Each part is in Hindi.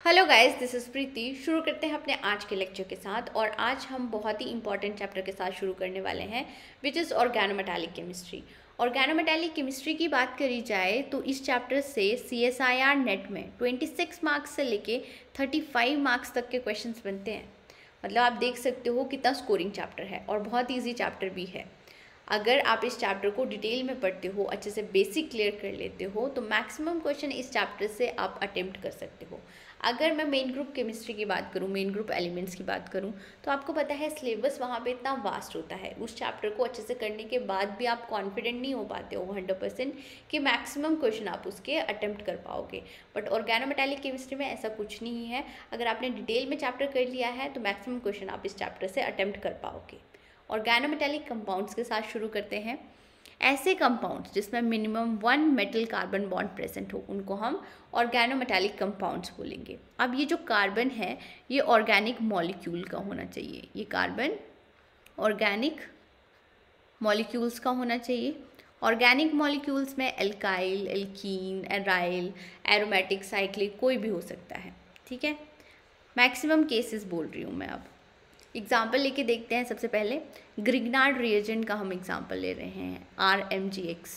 Hello guys, this is Preeti. शुरू करते हैं अपने आज के लेक्चर के साथ। और आज हम बहुत ही इंपॉर्टेंट चैप्टर के साथ शुरू करने वाले हैं, which is organometallic chemistry. Organometallic chemistry की बात करी जाए तो इस चैप्टर से CSIR नेट में 26 मार्क्स से लेके 35 मार्क्स तक के क्वेश्चंस बनते हैं। मतलब आप देख सकते हो कितना स्कोरिंग चैप्टर है और बहुत ईजी चैप्टर भी है। अगर आप इस चैप्टर को डिटेल में पढ़ते हो, अच्छे से बेसिक क्लियर कर लेते हो, तो मैक्सिमम क्वेश्चन इस चैप्टर से आप अटेम्प्ट कर सकते हो। अगर मैं मेन ग्रुप केमिस्ट्री की बात करूँ, मेन ग्रुप एलिमेंट्स की बात करूँ, तो आपको पता है सिलेबस वहाँ पे इतना वास्ट होता है। उस चैप्टर को अच्छे से करने के बाद भी आप कॉन्फिडेंट नहीं हो पाते हो 100% कि मैक्सिमम क्वेश्चन आप उसके अटेम्प्ट कर पाओगे। बट ऑर्गेनोमेटालिक केमिस्ट्री में ऐसा कुछ नहीं है। अगर आपने डिटेल में चैप्टर कर लिया है तो मैक्सिमम क्वेश्चन आप इस चैप्टर से अटेम्प्ट कर पाओगे। ऑर्गेनोमेटालिक कंपाउंड्स के साथ शुरू करते हैं। ऐसे कंपाउंड्स जिसमें minimum 1 metal carbon bond present हो उनको हम ऑर्गेनोमेटालिक कंपाउंड्स बोलेंगे। अब ये जो कार्बन है ये ऑर्गेनिक मॉलिक्यूल का होना चाहिए। ये कार्बन ऑर्गेनिक मॉलिक्यूल्स का होना चाहिए। ऑर्गेनिक मॉलिक्यूल्स में alkyl, alkene, aryl, aromatic, cyclic कोई भी हो सकता है। ठीक है, मैक्सिमम केसेस बोल रही हूँ मैं। अब एग्जाम्पल लेके देखते हैं। सबसे पहले ग्रिग्नार्ड रिएजेंट का हम एग्जाम्पल ले रहे हैं, RMgX।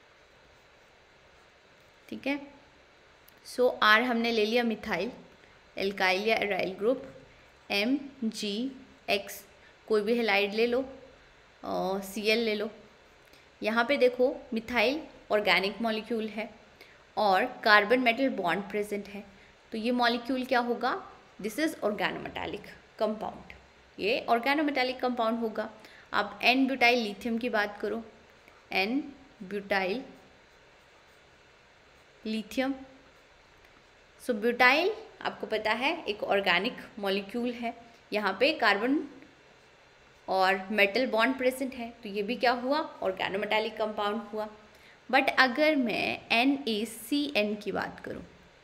ठीक है, सो R हमने ले लिया मिथाइल, एल्काइल या एराइल ग्रुप, MgX कोई भी हेलाइड ले लो, Cl ले लो। यहाँ पे देखो मिथाइल ऑर्गेनिक मॉलिक्यूल है और कार्बन मेटल बॉन्ड प्रेजेंट है, तो ये मॉलिक्यूल क्या होगा? This is organometallic compound. ये ऑर्गेनोमेटालिक कंपाउंड होगा। आप एन ब्यूटाइल लिथियम की बात करो, n butyl lithium. So butyl आपको पता है एक ऑर्गेनिक मॉलिक्यूल है। यहाँ पे कार्बन और मेटल बॉन्ड प्रेजेंट है, तो ये भी क्या हुआ? ऑर्गेनोमेटालिक कंपाउंड हुआ। बट अगर मैं NaCN की बात करूँ,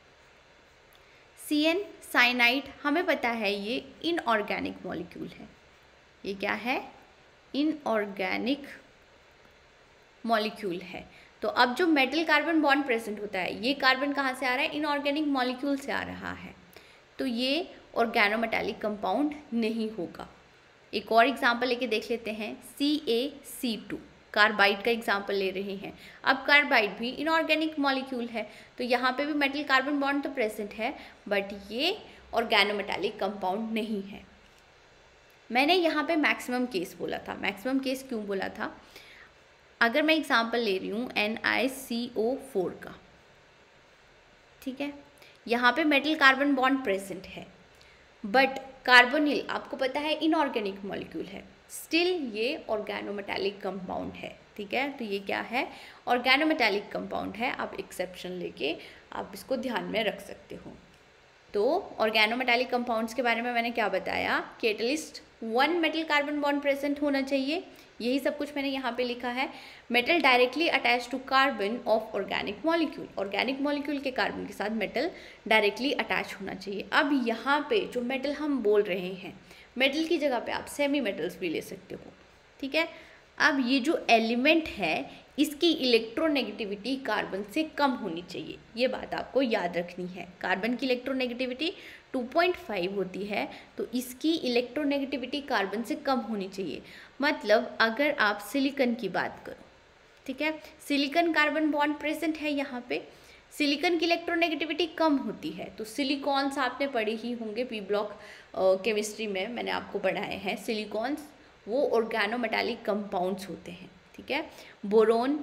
CN साइनाइड, हमें पता है ये इनऑर्गेनिक मॉलिक्यूल है। ये क्या है? इनऑर्गेनिक मॉलिक्यूल है। तो अब जो मेटल कार्बन बॉन्ड प्रेजेंट होता है, ये कार्बन कहाँ से आ रहा है? इनऑर्गेनिक मॉलिक्यूल से आ रहा है, तो ये ऑर्गेनोमेटालिक कंपाउंड नहीं होगा। एक और एग्जांपल लेके देख लेते हैं, CaC2 कार्बाइड का एग्जाम्पल ले रहे हैं। अब कार्बाइड भी इनऑर्गेनिक मॉलिक्यूल है, तो यहाँ पे भी मेटल कार्बन बॉन्ड तो प्रेजेंट है, बट ये ऑर्गेनोमेटालिक कंपाउंड नहीं है। मैंने यहाँ पे मैक्सिमम केस बोला था। मैक्सिमम केस क्यों बोला था? अगर मैं एग्जाम्पल ले रही हूँ NiCO4 का, ठीक है, यहाँ पे मेटल कार्बन बॉन्ड प्रेजेंट है, बट कार्बोनिल आपको पता है इनऑर्गेनिक मॉलिक्यूल है, स्टिल ये ऑर्गेनोमेटालिक कंपाउंड है। ठीक है, तो ये क्या है? ऑर्गेनोमेटालिक कंपाउंड है। आप एक्सेप्शन लेके आप इसको ध्यान में रख सकते हो। तो ऑर्गेनोमेटालिक कंपाउंड्स के बारे में मैंने क्या बताया कि at least 1 metal carbon bond present होना चाहिए। यही सब कुछ मैंने यहाँ पे लिखा है। Metal directly attach to carbon of organic molecule, organic molecule के कार्बन के साथ मेटल डायरेक्टली अटैच होना चाहिए। अब यहाँ पे जो मेटल हम बोल रहे हैं, मेटल की जगह पे आप सेमी मेटल्स भी ले सकते हो। ठीक है, अब ये जो एलिमेंट है इसकी इलेक्ट्रोनेगेटिविटी कार्बन से कम होनी चाहिए, ये बात आपको याद रखनी है। कार्बन की इलेक्ट्रोनेगेटिविटी 2.5 होती है, तो इसकी इलेक्ट्रोनेगेटिविटी कार्बन से कम होनी चाहिए। मतलब अगर आप सिलिकॉन की बात करो, ठीक है, सिलिकॉन कार्बन बॉन्ड प्रेजेंट है यहाँ पे, सिलिकॉन की इलेक्ट्रोनेगेटिविटी कम होती है, तो सिलिकॉन्स आपने पढ़े ही होंगे, पी ब्लॉक केमिस्ट्री में मैंने आपको पढ़ाए हैं। सिलिकॉन्स वो ऑर्गेनोमेटालिक कंपाउंड्स होते हैं। ठीक है, बोरोन,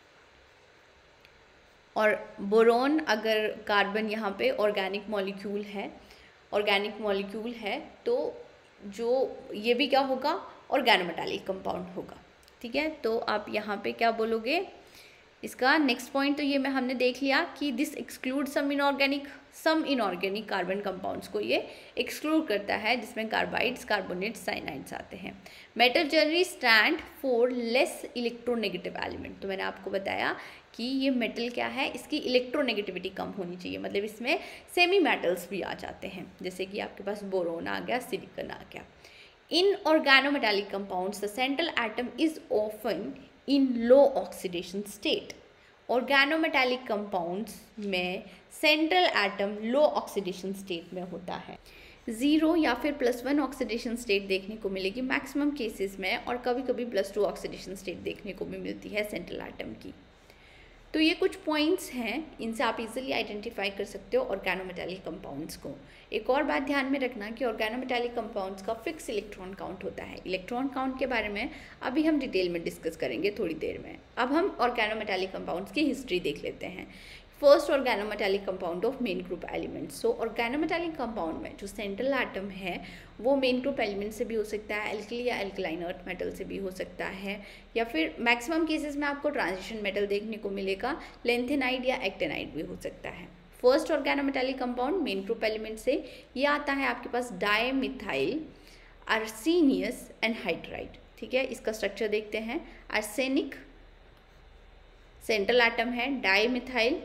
और बोरोन अगर कार्बन यहाँ पे ऑर्गेनिक मॉलिक्यूल है, ऑर्गेनिक मॉलिक्यूल है, तो जो ये भी क्या होगा? ऑर्गेनोमेटालिक कंपाउंड होगा। ठीक है, तो आप यहाँ पे क्या बोलोगे? इसका नेक्स्ट पॉइंट तो ये में हमने देख लिया कि this exclude some inorganic carbon compounds को ये एक्सक्लूड करता है, जिसमें कार्बाइड्स, कार्बोनेट्स, साइनाइड्स आते हैं। Metal generally stand for less electronegative element, तो मैंने आपको बताया कि ये मेटल क्या है, इसकी इलेक्ट्रोनेगेटिविटी कम होनी चाहिए। मतलब इसमें सेमी मेटल्स भी आ जाते हैं, जैसे कि आपके पास बोरोन आ गया, सिलिकॉन आ गया। In organometallic compounds the central atom is often in low oxidation state. Organometallic compounds में central atom low oxidation state में होता है। 0 या फिर +1 ऑक्सीडेशन स्टेट देखने को मिलेगी मैक्सिमम केसेस में, और कभी कभी +2 ऑक्सीडेशन स्टेट देखने को भी मिलती है सेंट्रल एटम की। तो ये कुछ पॉइंट्स हैं, इनसे आप इजीली आइडेंटिफाई कर सकते हो ऑर्गेनोमेटेलिक कंपाउंड्स को। एक और बात ध्यान में रखना कि ऑर्गेनोमेटेलिक कंपाउंड्स का फिक्स इलेक्ट्रॉन काउंट होता है। इलेक्ट्रॉन काउंट के बारे में अभी हम डिटेल में डिस्कस करेंगे थोड़ी देर में। अब हम ऑर्गेनोमेटेलिक कंपाउंड्स की हिस्ट्री देख लेते हैं। First organometallic compound of main group elements. So organometallic compound में जो सेंट्रल एटम है वो मेन ग्रुप एलिमेंट से भी हो सकता है, एल्कली या एल्कलाइन अर्थ मेटल से भी हो सकता है, या फिर मैक्सिमम केसेस में आपको ट्रांजिशन मेटल देखने को मिलेगा, लेंथेनाइड या एक्टेनाइड भी हो सकता है। First organometallic compound main group element से ये आता है आपके पास डाईमिथाइल आर्सेनियस एनहाइड्राइड। ठीक है, इसका स्ट्रक्चर देखते हैं। आर्सेनिक सेंट्रल एटम है, डाईमिथाइल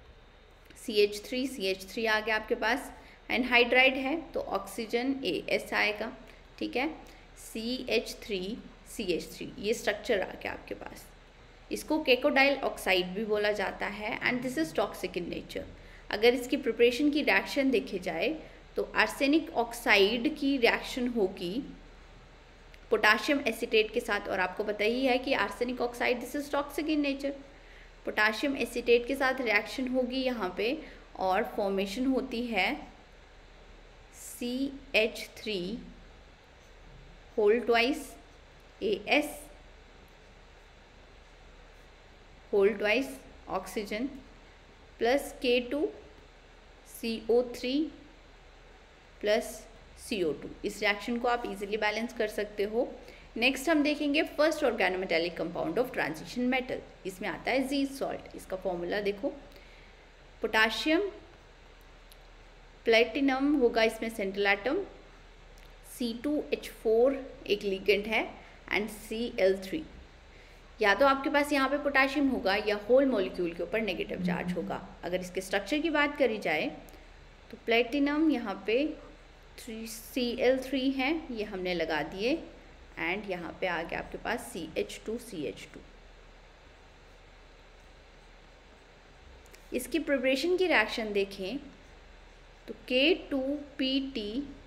CH3 आ गया आपके पास, एनहाइड्राइड है तो ऑक्सीजन AS आएगा। ठीक है, CH3 ये स्ट्रक्चर आ गया आपके पास। इसको केकोडाइल ऑक्साइड भी बोला जाता है and this is toxic in nature. अगर इसकी प्रिपरेशन की रिएक्शन देखी जाए तो आर्सेनिक ऑक्साइड की रिएक्शन होगी पोटाशियम एसीटेट के साथ, और आपको पता ही है कि arsenic oxide this is toxic in nature. Potassium acetate के साथ रिएक्शन होगी यहाँ पे और फॉर्मेशन होती है CH3 whole twice AS whole twice oxygen plus K2 CO3 plus CO2। इस रिएक्शन को आप इजीली बैलेंस कर सकते हो। नेक्स्ट हम देखेंगे first organometallic compound of transition metal. इसमें आता है ज़ींक सॉल्ट। इसका फॉर्मूला देखो, पोटाशियम प्लेटिनम होगा इसमें सेंट्रल एटम, C2H4 एक लिगेंड है एंड Cl3। या तो आपके पास यहाँ पे पोटाशियम होगा या होल मॉलिक्यूल के ऊपर नेगेटिव चार्ज होगा। अगर इसके स्ट्रक्चर की बात करी जाए तो प्लेटिनम यहाँ पे Cl3 है, ये हमने लगा दिए, एंड यहाँ पे आ गया आपके पास CH2। इसकी प्रिपरेशन की रिएक्शन देखें तो K2PT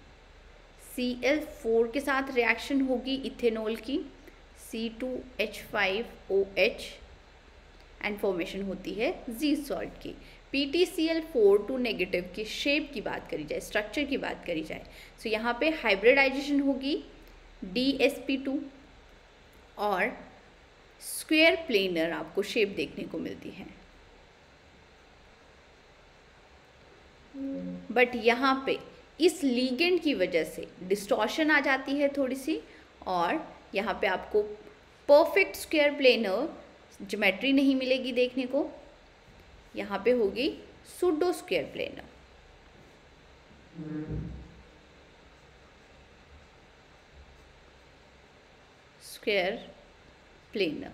Cl4 के साथ रिएक्शन होगी इथेनॉल की, C2H5OH एंड फॉर्मेशन होती है ज़ींक सॉल्ट की। PtCl4 टू नेगेटिव की शेप की बात करी जाए, स्ट्रक्चर की बात करी जाए, सो यहाँ पे हाइब्रिडाइजेशन होगी DsP2 और स्क्वायर प्लेनर आपको शेप देखने को मिलती है। बट यहाँ पे इस लीगेंड की वजह से डिस्टॉर्शन आ जाती है थोड़ी सी, और यहाँ पे आपको परफेक्ट स्क्वायर प्लेनर ज्योमेट्री नहीं मिलेगी देखने को। यहाँ पे होगी pseudo square planar. Square planar.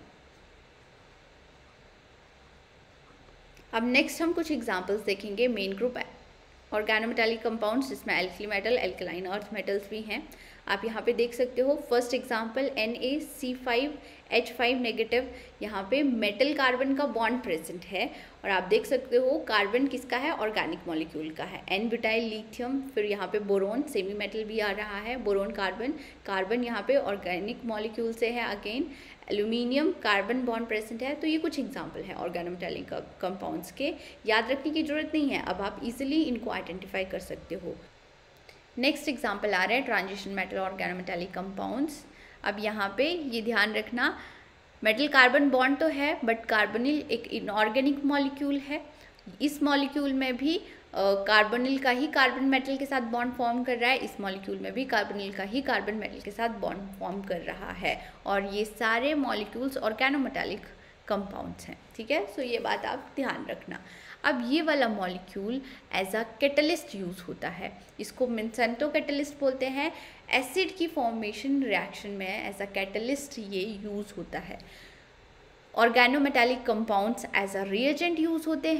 अब नेक्स्ट हम कुछ एग्जांपल्स देखेंगे मेन ग्रुप ऑर्गेनोमेटेलिक कंपाउंड्स जिसमें alkali metal, alkaline earth metals भी हैं। आप यहाँ पे देख सकते हो फर्स्ट एग्जांपल NaC5H5 नेगेटिव। यहाँ पे मेटल कार्बन का बॉन्ड प्रेजेंट है और आप देख सकते हो कार्बन किसका है, ऑर्गेनिक मॉलिक्यूल का है, N-ब्यूटाइल लिथियम। फिर यहाँ पे बोरोन सेमी मेटल भी आ रहा है, बोरोन कार्बन यहाँ पे ऑर्गेनिक मॉलिक्यूल से है। Again aluminium carbon bond present है। तो ये कुछ एग्जांपल है ऑर्गेनोमेटेलिक कंपाउंड्स के, याद रखने की जरूरत नहीं है, अब आप इजीली इनको आइडेंटिफाई कर सकते हो। नेक्स्ट एग्जांपल आ रहा है ट्रांजिशन मेटल ऑर्गेनोमेटेलिक कंपाउंड्स। अब यहाँ पे ये ध्यान रखना, मेटल कार्बन बॉन्ड तो है बट कार्बोनिल एक इनऑर्गेनिक मॉलिक्यूल है। इस मॉलिक्यूल में भी कार्बोनिल का ही कार्बन मेटल के साथ बॉन्ड फॉर्म कर रहा है, इस मॉलिक्यूल में भी कार्बोनिल का ही कार्बन मेटल के साथ बॉन्ड फॉर्म कर रहा है, और ये सारे मॉलिक्यूल्स ऑर्गेनोमेटेलिक कंपाउंड्स हैं। ठीक है, सो ये बात आप ध्यान रखना। अब ये वाला molecule as a catalyst use होता है, इसको मिन्सेंटो कैटलिस्ट बोलते हैं। एसिड की फॉर्मेशन रिएक्शन में एज अ कैटलिस्ट ये यूज़ होता है। Organometallic compounds as a reagent use होते हैं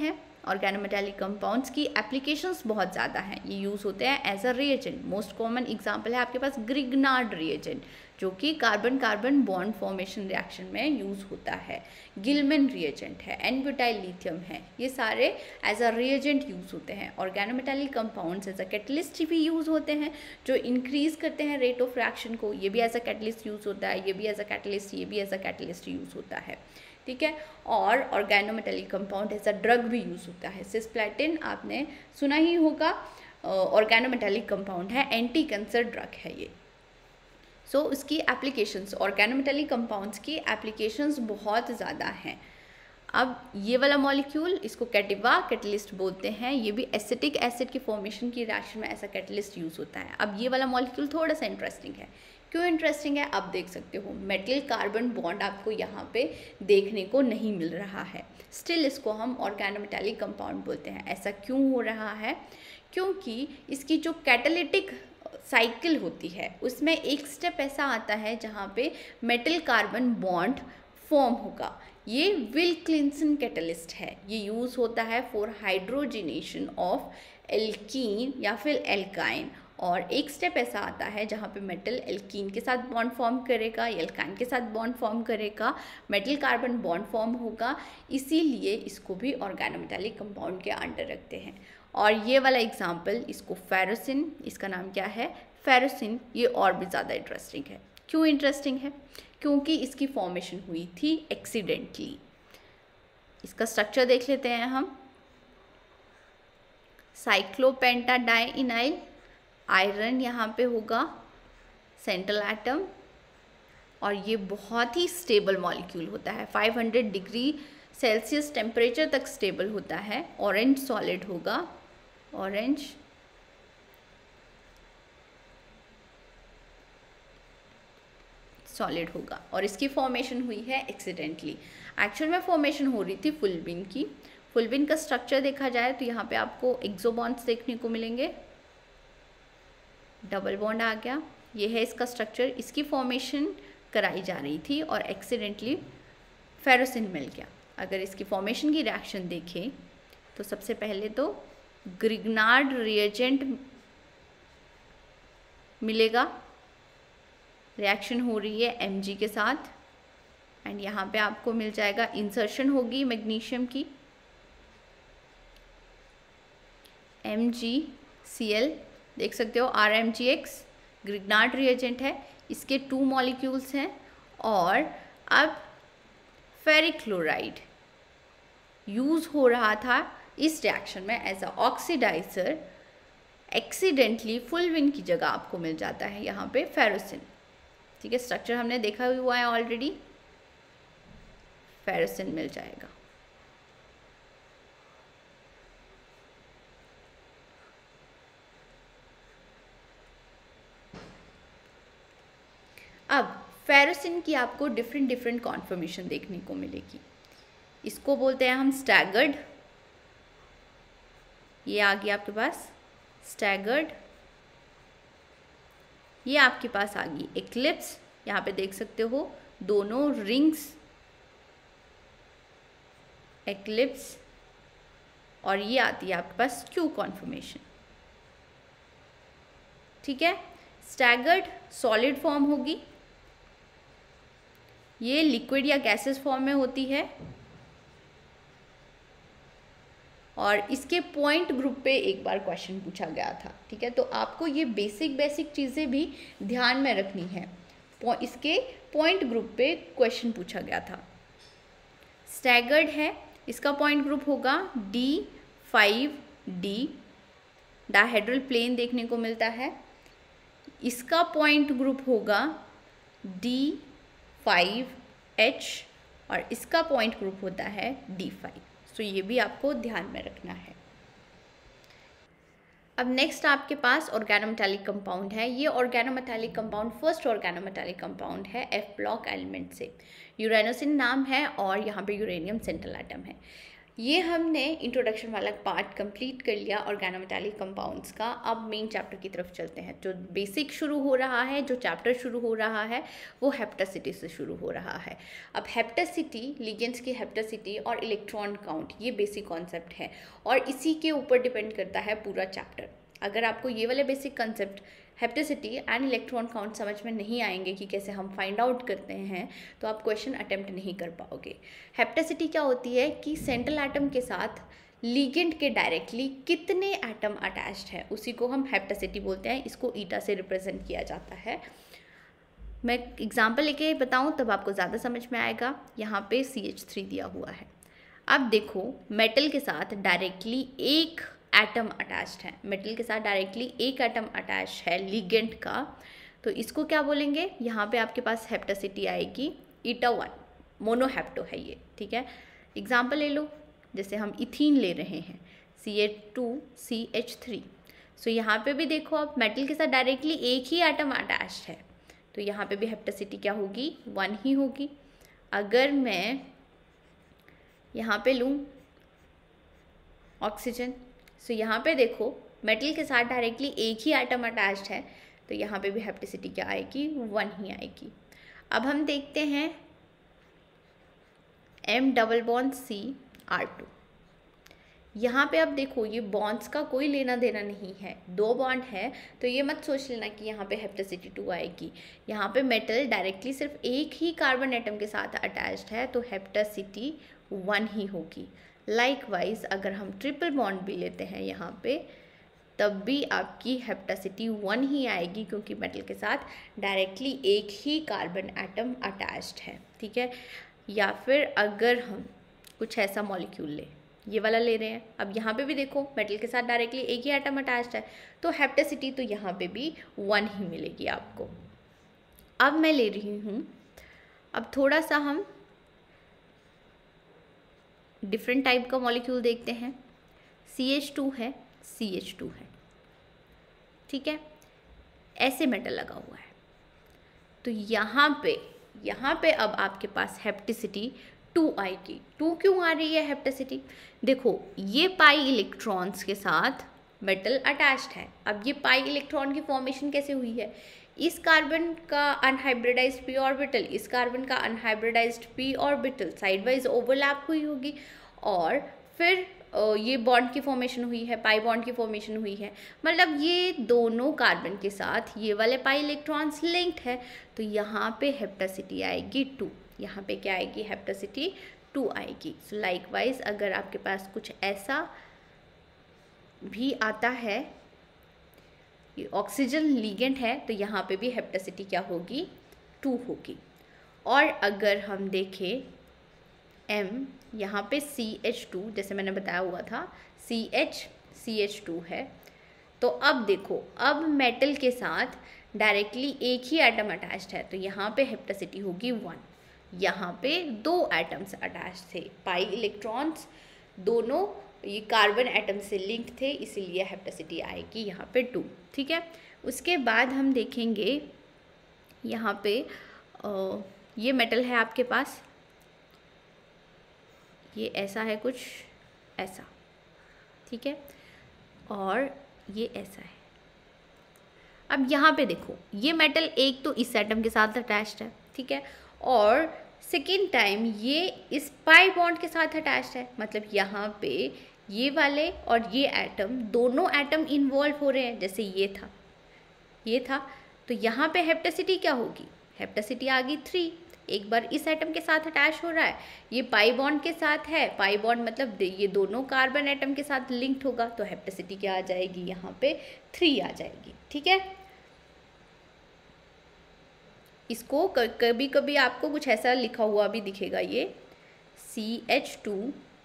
ऑर्गेनोमेटालिक कंपाउंड्स की एप्लीकेशंस बहुत ज़्यादा हैं। ये यूज़ होते हैं as a reagent. Most common example है आपके पास ग्रिग्नार्ड रिएजेंट, जो कि carbon carbon bond formation reaction में यूज़ होता है। गिलमैन रिएजेंट है, एन-ब्यूटाइल लिथियम है, ये सारे एज अ रिएजेंट यूज़ होते हैं। Organometallic compounds as a catalyst भी यूज़ होते हैं, जो इंक्रीज़ करते हैं रेट ऑफ रिएक्शन को। ये भी एज अ कैटलिस्ट यूज़ होता है, ये भी एज अ कैटलिस्ट, ये भी एज अ कैटलिस्ट यूज़ होता है, ठीक है। और organometallic compound as a drug भी यूज़ होता है। सिस्प्लेटिन आपने सुना ही होगा, ऑर्गेनोमेटालिक कंपाउंड है, एंटी कैंसर ड्रग है ये। सो इसकी एप्लीकेशंस, ऑर्गेनोमेटालिक कंपाउंड्स की एप्लीकेशंस बहुत ज़्यादा हैं। अब ये वाला मॉलिक्यूल, इसको कैटिवा कैटलिस्ट बोलते हैं, ये भी एसिटिक एसिड की फॉर्मेशन की रिएक्शन में ऐसा कैटलिस्ट यूज़ होता है। अब ये वाला मॉलिक्यूल थोड़ा सा इंटरेस्टिंग है। क्यों इंटरेस्टिंग है आप देख सकते हो, मेटल कार्बन बॉन्ड आपको यहाँ पे देखने को नहीं मिल रहा है, स्टिल इसको हम ऑर्गेनोमेटालिक कंपाउंड बोलते हैं। ऐसा क्यों हो रहा है? क्योंकि इसकी जो कैटालिटिक साइकिल होती है उसमें एक स्टेप ऐसा आता है जहाँ पे मेटल कार्बन बॉन्ड फॉर्म होगा। ये विल्किंसन कैटलिस्ट है, ये यूज़ होता है फॉर हाइड्रोजिनेशन ऑफ एल्कीन या फिर एल्काइन। और एक स्टेप ऐसा आता है जहाँ पे मेटल एल्कीन के साथ बॉन्ड फॉर्म करेगा, एल्काइन के साथ बॉन्ड फॉर्म करेगा, मेटल कार्बन बॉन्ड फॉर्म होगा, इसीलिए इसको भी ऑर्गेनोमेटालिक कंपाउंड के अंडर रखते हैं। और ये वाला एग्जांपल, इसको फेरोसिन, इसका नाम क्या है? फेरोसिन। ये और भी ज़्यादा इंटरेस्टिंग है। क्यों इंटरेस्टिंग है? क्योंकि इसकी फॉर्मेशन हुई थी एक्सीडेंटली। इसका स्ट्रक्चर देख लेते हैं हम। साइक्लोपेंटाडाइइनाइल, आयरन यहाँ पे होगा सेंट्रल एटम, और ये बहुत ही स्टेबल मॉलिक्यूल होता है, 500 डिग्री सेल्सियस टेम्परेचर तक स्टेबल होता है। ऑरेंज सॉलिड होगा, ऑरेंज सॉलिड होगा, और इसकी फॉर्मेशन हुई है एक्सीडेंटली। एक्चुअल में फॉर्मेशन हो रही थी फुल्विन की। फुल्विन का स्ट्रक्चर देखा जाए तो यहाँ पे आपको एक्सोबॉन्ड्स देखने को मिलेंगे, डबल बॉन्ड आ गया, ये है इसका स्ट्रक्चर। इसकी फॉर्मेशन कराई जा रही थी और एक्सीडेंटली फेरोसिन मिल गया। अगर इसकी फॉर्मेशन की रिएक्शन देखें तो सबसे पहले तो ग्रिग्नार्ड रिएजेंट मिलेगा, रिएक्शन हो रही है Mg के साथ, एंड यहाँ पे आपको मिल जाएगा, इंसर्शन होगी मैग्नीशियम की, MgCl देख सकते हो, RMgX ग्रिग्नार्ड रिएजेंट है, इसके 2 मॉलिक्यूल्स हैं। और अब फेरिक क्लोराइड यूज़ हो रहा था इस रिएक्शन में as a oxidizer, accidentally fulvene की जगह आपको मिल जाता है यहाँ पे फेरोसिन, ठीक है। स्ट्रक्चर हमने देखा हुआ है ऑलरेडी, फेरोसिन मिल जाएगा। अब फेरोसिन की आपको डिफरेंट कॉन्फर्मेशन देखने को मिलेगी। इसको बोलते हैं हम स्टैगर्ड, ये आ गया आपके पास स्टैगर्ड। ये आपके पास आ गई एक्लिप्स, यहाँ पे देख सकते हो दोनों रिंग्स, एक्लिप्स। और ये आती है आपके पास स्क्यू कॉन्फर्मेशन, ठीक है। स्टैगर्ड सॉलिड फॉर्म होगी, ये लिक्विड या गैसेस फॉर्म में होती है, और इसके पॉइंट ग्रुप पे एक बार क्वेश्चन पूछा गया था, ठीक है। तो आपको ये बेसिक चीज़ें भी ध्यान में रखनी है। इसके पॉइंट ग्रुप पे क्वेश्चन पूछा गया था। स्टैगर्ड है, इसका पॉइंट ग्रुप होगा D5D, डायहेड्रल प्लेन देखने को मिलता है। इसका पॉइंट ग्रुप होगा D5H, और इसका पॉइंट ग्रुप होता है D5। तो ये भी आपको ध्यान में रखना है। अब नेक्स्ट आपके पास ऑर्गेनोमेटालिक कंपाउंड है। ये organometallic compound first organometallic compound है F ब्लॉक एलिमेंट से। यूरेनोसिन नाम है और यहाँ पे यूरेनियम सेंट्रल एटम है। ये हमने इंट्रोडक्शन वाला पार्ट कंप्लीट कर लिया ऑर्गेनोमेटालिक कंपाउंड्स का। अब मेन चैप्टर की तरफ चलते हैं। जो बेसिक शुरू हो रहा है, जो चैप्टर शुरू हो रहा है वो हेप्टासिटी से शुरू हो रहा है। अब हेप्टासिटी, लिगेंड्स की हेप्टासिटी और इलेक्ट्रॉन काउंट, ये बेसिक कॉन्सेप्ट है और इसी के ऊपर डिपेंड करता है पूरा चैप्टर। अगर आपको ये वाले basic concept hapticity and electron count समझ में नहीं आएंगे कि कैसे हम फाइंड आउट करते हैं, तो आप क्वेश्चन अटेम्प्ट नहीं कर पाओगे। हेप्टासिटी क्या होती है कि सेंट्रल एटम के साथ लिगेंड के डायरेक्टली कितने एटम अटैच्ड है, उसी को हम हेप्टासिटी बोलते हैं। इसको ईटा से रिप्रेजेंट किया जाता है। मैं एग्जाम्पल लेके बताऊं तब आपको ज़्यादा समझ में आएगा। यहाँ पे CH3 दिया हुआ है। अब देखो, मेटल के साथ डायरेक्टली एक एटम अटैच्ड है, मेटल के साथ डायरेक्टली एक एटम अटैच्ड है लिगेंड का, तो इसको क्या बोलेंगे? यहाँ पे आपके पास हेप्टासिटी आएगी ईटा 1, मोनोहेप्टो है ये, ठीक है। एग्जाम्पल ले लो, जैसे हम इथीन ले रहे हैं CH2CH3। सो यहाँ पे भी देखो, अब मेटल के साथ डायरेक्टली एक ही एटम अटैच्ड है, तो यहाँ पे भी हेप्टासिटी क्या होगी? 1 ही होगी। अगर मैं यहाँ पे लूँ ऑक्सीजन, सो यहाँ पे देखो मेटल के साथ डायरेक्टली एक ही एटम अटैच्ड है, तो यहाँ पे भी हेप्टासिटी क्या आएगी? 1 ही आएगी। अब हम देखते हैं M+C(R2). यहाँ पे अब देखो, ये बॉन्ड्स का कोई लेना देना नहीं है, 2 बॉन्ड है, तो ये मत सोच लेना कि यहाँ पे हेप्टासिटी 2 आएगी। यहाँ पे मेटल डायरेक्टली सिर्फ एक ही कार्बन एटम के साथ अटैच्ड है, तो हेप्टासिटी 1 ही होगी। लाइकवाइज अगर हम ट्रिपल बॉन्ड भी लेते हैं यहाँ पे, तब भी आपकी हेप्टासिटी 1 ही आएगी, क्योंकि मेटल के साथ डायरेक्टली एक ही कार्बन एटम अटैच्ड है, ठीक है। या फिर अगर हम कुछ ऐसा मॉलिक्यूल ले, ये वाला ले रहे हैं, अब यहाँ पे भी देखो मेटल के साथ डायरेक्टली एक ही एटम अटैच्ड है, तो हेप्टासिटी तो यहाँ पे भी 1 ही मिलेगी आपको। अब मैं ले रही हूँ, अब थोड़ा सा हम डिफरेंट टाइप का मॉलिक्यूल देखते हैं। CH2 है, CH2 है, ठीक है, ऐसे मेटल लगा हुआ है, तो यहाँ पे अब आपके पास हेप्टासिटी 2 आएगी। 2 क्यों आ रही है हेप्टासिटी? देखो, ये पाई इलेक्ट्रॉन्स के साथ मेटल अटैच्ड है। अब ये पाई इलेक्ट्रॉन की फॉर्मेशन कैसे हुई है? इस कार्बन का अनहाइब्रिडाइज्ड p ऑर्बिटल, इस कार्बन का unhybridized p orbital side wise overlap हुई होगी, और फिर ये बॉन्ड की फॉर्मेशन हुई है, पाई बॉन्ड की फॉर्मेशन हुई है। मतलब ये दोनों कार्बन के साथ ये वाले पाई इलेक्ट्रॉन्स लिंक्ड है, तो यहाँ पे हेप्टासिटी आएगी 2। यहाँ पे क्या आएगी? हेप्टासिटी 2 आएगी। सो लाइकवाइज अगर आपके पास कुछ ऐसा भी आता है, ये ऑक्सीजन लिगेंड है, तो यहाँ पे भी हेप्टासिटी क्या होगी? 2 होगी। और अगर हम देखें M, यहाँ पे CH2, जैसे मैंने बताया हुआ था CH2 है, तो अब देखो, अब मेटल के साथ डायरेक्टली एक ही एटम अटैच्ड है, तो यहाँ पे हेप्टासिटी होगी 1। यहाँ पे 2 एटम्स अटैच थे, पाई इलेक्ट्रॉन्स दोनों ये कार्बन एटम से लिंक थे, इसीलिए हेप्टासिटी आएगी यहाँ पे 2, ठीक है। उसके बाद हम देखेंगे यहाँ पे ये मेटल है आपके पास, ये ऐसा है कुछ ऐसा, ठीक है, और ये ऐसा है। अब यहाँ पे देखो, ये मेटल एक तो इस एटम के साथ अटैच्ड है, ठीक है, और सेकेंड टाइम ये इस पाई बॉन्ड के साथ अटैच्ड है। मतलब यहाँ पे ये वाले और ये एटम, दोनों एटम इन्वॉल्व हो रहे हैं। जैसे ये था, तो यहाँ पे हेप्टासिटी क्या होगी? हेप्टासिटी आ गई 3। एक बार इस एटम के साथ अटैच हो रहा है, ये पाई बॉन्ड के साथ है, पाई बॉन्ड मतलब ये दोनों कार्बन एटम के साथ लिंक्ड होगा, तो हेप्टासिटी क्या आ जाएगी? यहाँ पे 3 आ जाएगी, ठीक है। इसको कभी कभी आपको कुछ ऐसा लिखा हुआ भी दिखेगा, ये CH2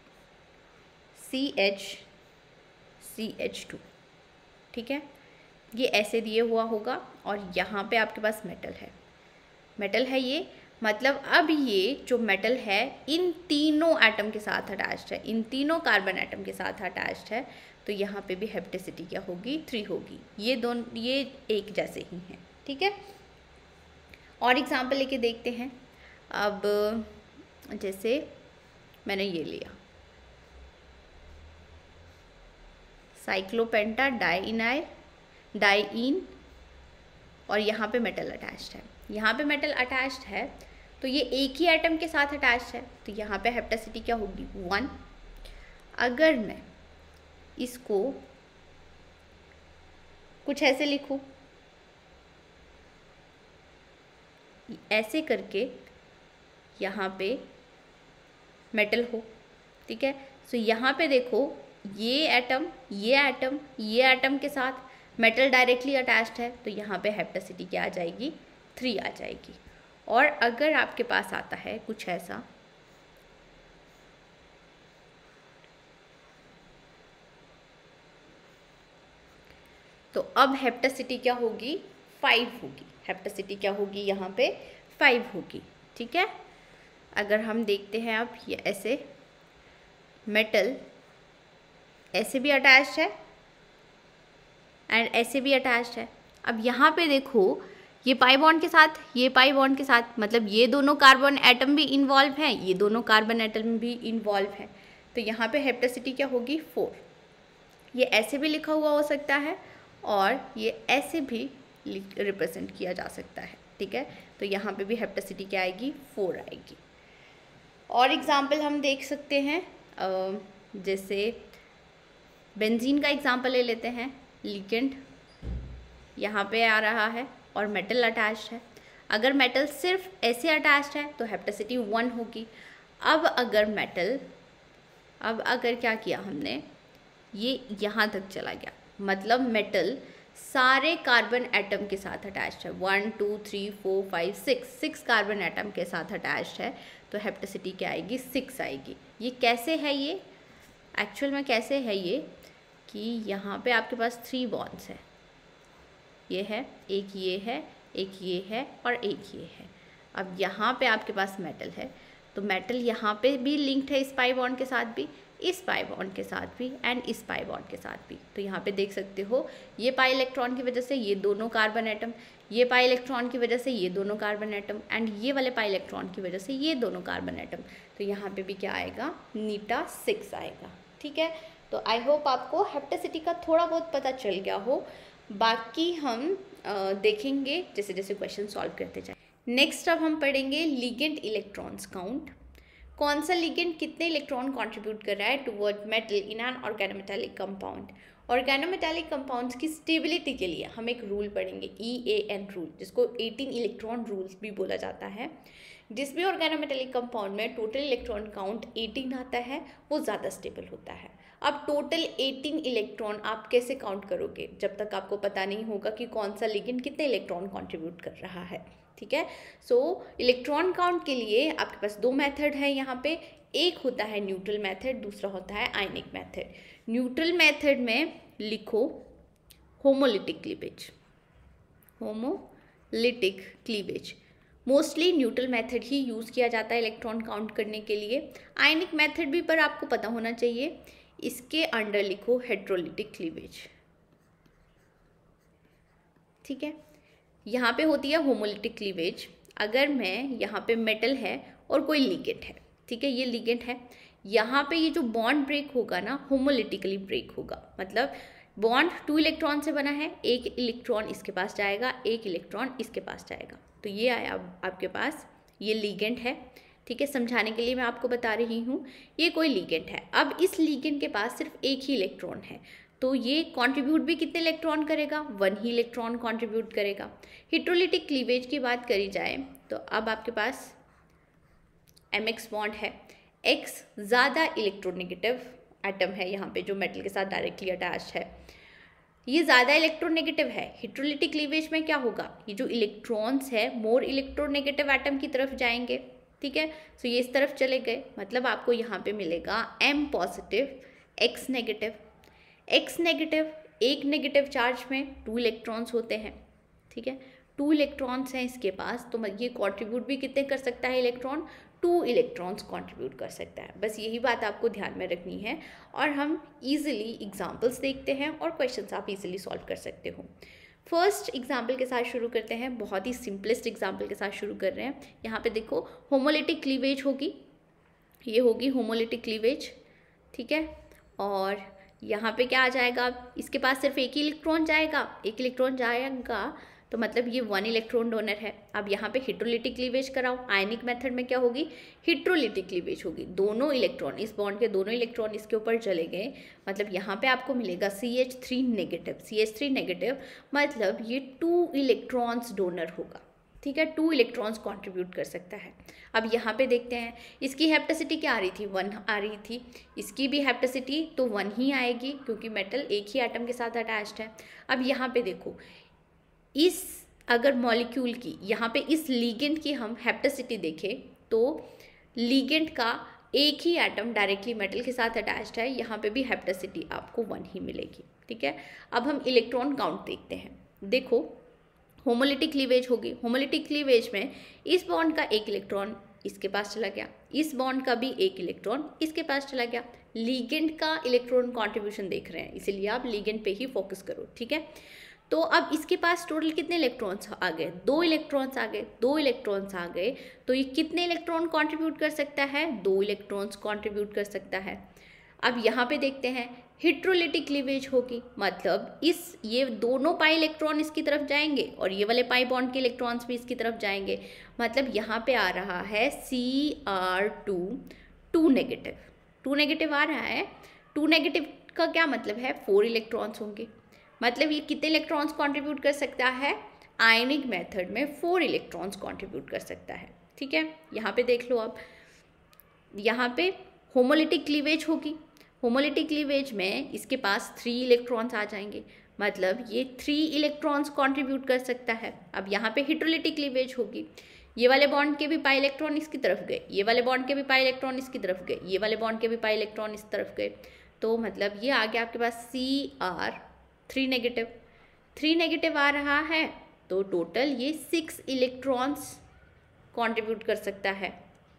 CH2, ठीक है, ये ऐसे दिए हुआ होगा, और यहाँ पे आपके पास मेटल है ये। मतलब अब ये जो मेटल है इन तीनों एटम के साथ अटैच्ड है, इन तीनों कार्बन एटम के साथ अटैच्ड है, तो यहाँ पे भी हेप्टासिटी क्या होगी? 3 होगी। ये एक जैसे ही हैं, ठीक है। और एग्जाम्पल लेके देखते हैं। अब जैसे मैंने ये लिया, साइक्लोपेंटा डाइईन और यहाँ पे मेटल अटैच्ड है। यहाँ पे मेटल अटैच्ड है तो ये एक ही एटम के साथ अटैच्ड है, तो यहाँ पे हेप्टासिटी क्या होगी 1। अगर मैं इसको कुछ ऐसे लिखूँ, ऐसे करके यहाँ पे मेटल हो, ठीक है। सो यहाँ पे देखो ये एटम के साथ मेटल डायरेक्टली अटैच्ड है, तो यहाँ पे हेप्टासिटी क्या आ जाएगी 3 आ जाएगी। और अगर आपके पास आता है कुछ ऐसा, तो अब हेप्टासिटी क्या होगी 5 होगी। हेप्टासिटी क्या होगी यहाँ पे 5 होगी, ठीक है। अगर हम देखते हैं अब ये ऐसे मेटल ऐसे भी अटैच्ड है एंड ऐसे भी अटैच्ड है। अब यहाँ पे देखो ये पाई बॉन्ड के साथ, ये पाई बॉन्ड के साथ, मतलब ये दोनों कार्बन एटम भी इन्वॉल्व हैं, ये दोनों कार्बन एटम भी इन्वॉल्व हैं, तो यहाँ पे हेप्टासिटी क्या होगी 4। ये ऐसे भी लिखा हुआ हो सकता है और ये ऐसे भी रिप्रेजेंट किया जा सकता है, ठीक है। तो यहाँ पे भी हेप्टासिटी क्या आएगी 4 आएगी। और एग्जाम्पल हम देख सकते हैं, जैसे बेंजीन का एग्जाम्पल ले लेते हैं। लिगेंड यहाँ पे आ रहा है और मेटल अटैच्ड है। अगर मेटल सिर्फ ऐसे अटैच्ड है तो हेप्टासिटी 1 होगी। अब अगर क्या किया हमने, ये यहाँ तक चला गया, मतलब मेटल सारे कार्बन एटम के साथ अटैच्ड है, 1 2 3 4 5 6 कार्बन एटम के साथ अटैच्ड है, तो हेप्टासिटी क्या आएगी 6 आएगी। ये कैसे है, ये एक्चुअल में कैसे है ये कि यहाँ पे आपके पास 3 बॉन्ड्स है, ये है, एक ये है, एक ये है और एक ये है। अब यहाँ पे आपके पास मेटल है, तो मेटल यहाँ पे भी लिंक्ड है इस पाई बॉन्ड के साथ भी, इस पाई बॉन्ड के साथ भी एंड इस पाई बॉन्ड के साथ भी। तो यहाँ पे देख सकते हो ये पाई इलेक्ट्रॉन की वजह से ये दोनों कार्बन एटम, ये पाई इलेक्ट्रॉन की वजह से ये दोनों कार्बन एटम एंड ये वाले पाई इलेक्ट्रॉन की वजह से ये दोनों कार्बन एटम। तो यहाँ पे भी क्या आएगा, नीटा 6 आएगा, ठीक है। तो आई होप आपको हेप्टासिटी का थोड़ा बहुत पता चल गया हो। बाकी हम देखेंगे जैसे जैसे क्वेश्चन सॉल्व करते जाए। नेक्स्ट अब हम पढ़ेंगे लिगेंड इलेक्ट्रॉन्स काउंट। कौन सा लिगेंड कितने इलेक्ट्रॉन कंट्रीब्यूट कर रहा है toward metal in an organometallic compound. Organometallic compounds की स्टेबिलिटी के लिए हम एक रूल पढ़ेंगे, EAN रूल, जिसको 18 इलेक्ट्रॉन रूल्स भी बोला जाता है। जिस भी ऑर्गेनोमेटालिक कंपाउंड में टोटल इलेक्ट्रॉन काउंट 18 आता है वो ज़्यादा स्टेबल होता है। अब टोटल 18 इलेक्ट्रॉन आप कैसे काउंट करोगे जब तक आपको पता नहीं होगा कि कौन सा लिगेंड कितने इलेक्ट्रॉन कंट्रीब्यूट कर रहा है, ठीक है। सो इलेक्ट्रॉन काउंट के लिए आपके पास 2 मेथड है यहाँ पे। एक होता है न्यूट्रल मेथड, दूसरा होता है आयनिक मेथड। न्यूट्रल मेथड में लिखो homolytic cleavage, homolytic cleavage. Mostly neutral method ही यूज़ किया जाता है इलेक्ट्रॉन काउंट करने के लिए। आयनिक मेथड भी पर आपको पता होना चाहिए। इसके अंडर लिखो हेट्रोलिटिक क्लीवेज, ठीक है। यहाँ पे होती है होमोलिटिक क्लीवेज। अगर मैं यहाँ पे मेटल है और कोई लिगेंड है, ठीक है, ये लिगेंड है, यहाँ पे ये जो बॉन्ड ब्रेक होगा ना होमोलिटिकली ब्रेक होगा। मतलब बॉन्ड 2 इलेक्ट्रॉन से बना है, एक इलेक्ट्रॉन इसके पास जाएगा, एक इलेक्ट्रॉन इसके पास जाएगा, तो ये आया आपके पास, ये लिगेंड है, ठीक है। समझाने के लिए मैं आपको बता रही हूँ, ये कोई लिगेंड है। अब इस लिगेंड के पास सिर्फ एक ही इलेक्ट्रॉन है, तो ये कंट्रीब्यूट भी कितने इलेक्ट्रॉन करेगा, 1 ही इलेक्ट्रॉन कंट्रीब्यूट करेगा। हेट्रोलिटिक क्लीवेज की बात करी जाए तो अब आपके पास MX बॉन्ड है, X ज़्यादा इलेक्ट्रोनेगेटिव एटम है यहाँ पे जो मेटल के साथ डायरेक्टली अटैच्ड है, ये ज़्यादा इलेक्ट्रोनेगेटिव है। हेट्रोलिटिक क्लीवेज में क्या होगा, ये जो इलेक्ट्रॉन्स है मोर इलेक्ट्रोनेगेटिव एटम की तरफ जाएंगे, ठीक है। सो ये इस तरफ चले गए, मतलब आपको यहाँ पे मिलेगा M positive X negative. X negative, एक नेगेटिव चार्ज में 2 इलेक्ट्रॉन्स होते हैं, ठीक है, 2 इलेक्ट्रॉन्स हैं इसके पास, तो ये कंट्रीब्यूट भी कितने कर सकता है इलेक्ट्रॉन, 2 इलेक्ट्रॉन्स कंट्रीब्यूट कर सकता है। बस यही बात आपको ध्यान में रखनी है और हम इजीली एग्जांपल्स देखते हैं और क्वेश्चंस आप इजीली सॉल्व कर सकते हो। फर्स्ट एग्जाम्पल के साथ शुरू करते हैं, बहुत ही सिंपलेस्ट एग्जाम्पल के साथ शुरू कर रहे हैं। यहाँ पे देखो होमोलिटिक क्लीवेज होगी, ये होगी होमोलिटिक क्लीवेज, ठीक है। और यहाँ पे क्या आ जाएगा, इसके पास सिर्फ एक ही इलेक्ट्रॉन जाएगा, एक इलेक्ट्रॉन जाएगा, तो मतलब ये 1 इलेक्ट्रॉन डोनर है। अब यहाँ पे हेटेरोलिटिक क्लीवेज कराओ, आयनिक मेथड में क्या होगी, हेटेरोलिटिक क्लीवेज होगी, दोनों इलेक्ट्रॉन, इस बॉन्ड के दोनों इलेक्ट्रॉन इसके ऊपर चले गए, मतलब यहाँ पे आपको मिलेगा CH3 नेगेटिव। CH3 नेगेटिव मतलब ये 2 इलेक्ट्रॉन्स डोनर होगा, ठीक है, 2 इलेक्ट्रॉन्स कंट्रीब्यूट कर सकता है। अब यहाँ पे देखते हैं इसकी हेप्टेसिटी क्या आ रही थी, 1 आ रही थी, इसकी भी हेप्टेसिटी तो 1 ही आएगी क्योंकि मेटल एक ही एटम के साथ अटैच्ड है। अब यहाँ पे देखो, इस अगर मॉलिक्यूल की, यहाँ पे इस लीगेंड की हम हेप्टेसिटी देखें तो लीगेंड का एक ही एटम डायरेक्टली मेटल के साथ अटैच्ड है, यहाँ पे भी हेप्टेसिटी आपको 1 ही मिलेगी, ठीक है। अब हम इलेक्ट्रॉन काउंट देखते हैं। देखो होमोलिटिक क्लीवेज होगी, होमोलिटिक क्लीवेज में इस बॉन्ड का एक इलेक्ट्रॉन इसके पास चला गया, इस बॉन्ड का भी एक इलेक्ट्रॉन इसके पास चला गया, लीगेंड का इलेक्ट्रॉन कॉन्ट्रीब्यूशन देख रहे हैं, इसीलिए आप लीगेंड पे ही फोकस करो, ठीक है। तो अब इसके पास टोटल कितने इलेक्ट्रॉन्स आ गए, 2 इलेक्ट्रॉन्स आ गए, 2 इलेक्ट्रॉन्स आ गए, तो ये कितने इलेक्ट्रॉन कंट्रीब्यूट कर सकता है, 2 इलेक्ट्रॉन्स कंट्रीब्यूट कर सकता है। अब यहाँ पे देखते हैं हेटेरोलिटिक क्लीवेज होगी, मतलब ये दोनों पाई इलेक्ट्रॉन इसकी तरफ जाएंगे और ये वाले पाई बॉन्ड के इलेक्ट्रॉन्स भी इसकी तरफ जाएंगे, मतलब यहाँ पे आ रहा है Cr2 2 नेगेटिव, 2 नेगेटिव आ रहा है। 2 नेगेटिव का क्या मतलब है, 4 इलेक्ट्रॉन्स होंगे, मतलब ये कितने इलेक्ट्रॉन्स कंट्रीब्यूट कर सकता है, आयनिक मेथड में 4 इलेक्ट्रॉन्स कंट्रीब्यूट कर सकता है, ठीक है। यहाँ पे देख लो, अब यहाँ पे होमोलिटिक क्लीवेज होगी, होमोलिटिक क्लीवेज में इसके पास 3 इलेक्ट्रॉन्स आ जाएंगे, मतलब ये 3 इलेक्ट्रॉन्स कंट्रीब्यूट कर सकता है। अब यहाँ पे हेटेरोलिटिक क्लीवेज होगी, ये वाले बॉन्ड के भी पाई इलेक्ट्रॉन इसकी तरफ गए, ये वाले बॉन्ड के भी पाई इलेक्ट्रॉन इसकी तरफ गए, ये वाले बॉन्ड के भी पाई इलेक्ट्रॉन इस तरफ गए, तो मतलब ये आ गया आपके पास Cr3 नेगेटिव, 3 नेगेटिव आ रहा है, तो टोटल ये 6 इलेक्ट्रॉन्स कंट्रीब्यूट कर सकता है,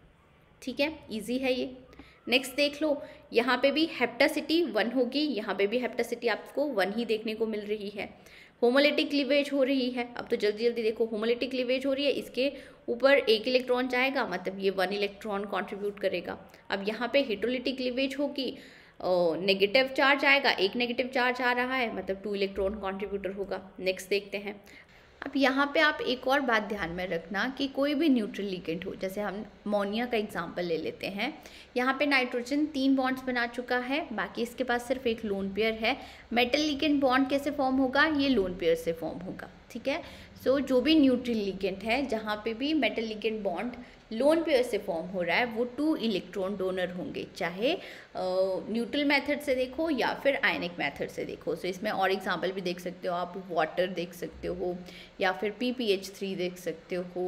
ठीक है, इजी है ये। नेक्स्ट देख लो, यहाँ पे भी हेप्टेसिटी 1 होगी, यहाँ पे भी हेप्टेसिटी आपको 1 ही देखने को मिल रही है। होमोलिटिक क्लीवेज हो रही है, अब तो जल्दी जल्दी देखो, होमोलिटिक क्लीवेज हो रही है, इसके ऊपर एक इलेक्ट्रॉन जाएगा, मतलब ये 1 इलेक्ट्रॉन कंट्रीब्यूट करेगा। अब यहाँ पे हेटेरोलिटिक क्लीवेज होगी, नेगेटिव चार्ज आएगा, एक नेगेटिव चार्ज आ रहा है, मतलब 2 इलेक्ट्रॉन कंट्रीब्यूटर होगा। नेक्स्ट देखते हैं। अब यहाँ पे आप एक और बात ध्यान में रखना कि कोई भी न्यूट्रल लिगेंड हो, जैसे हम अमोनिया का एग्जांपल ले लेते हैं, यहाँ पे नाइट्रोजन 3 बॉन्ड्स बना चुका है, बाकी इसके पास सिर्फ एक लोन पेयर है। मेटल लिगेंड बॉन्ड कैसे फॉर्म होगा, ये लोन पेयर से फॉर्म होगा, ठीक है। सो जो भी न्यूट्रल लिगेंड है, जहाँ पे भी metal ligand bond lone pair से फॉर्म हो रहा है, वो 2 इलेक्ट्रॉन डोनर होंगे, चाहे न्यूट्रल मेथड से देखो या फिर आयनिक मेथड से देखो। सो इसमें और एग्जांपल भी देख सकते हो आप, वाटर देख सकते हो या फिर PPH3 देख सकते हो,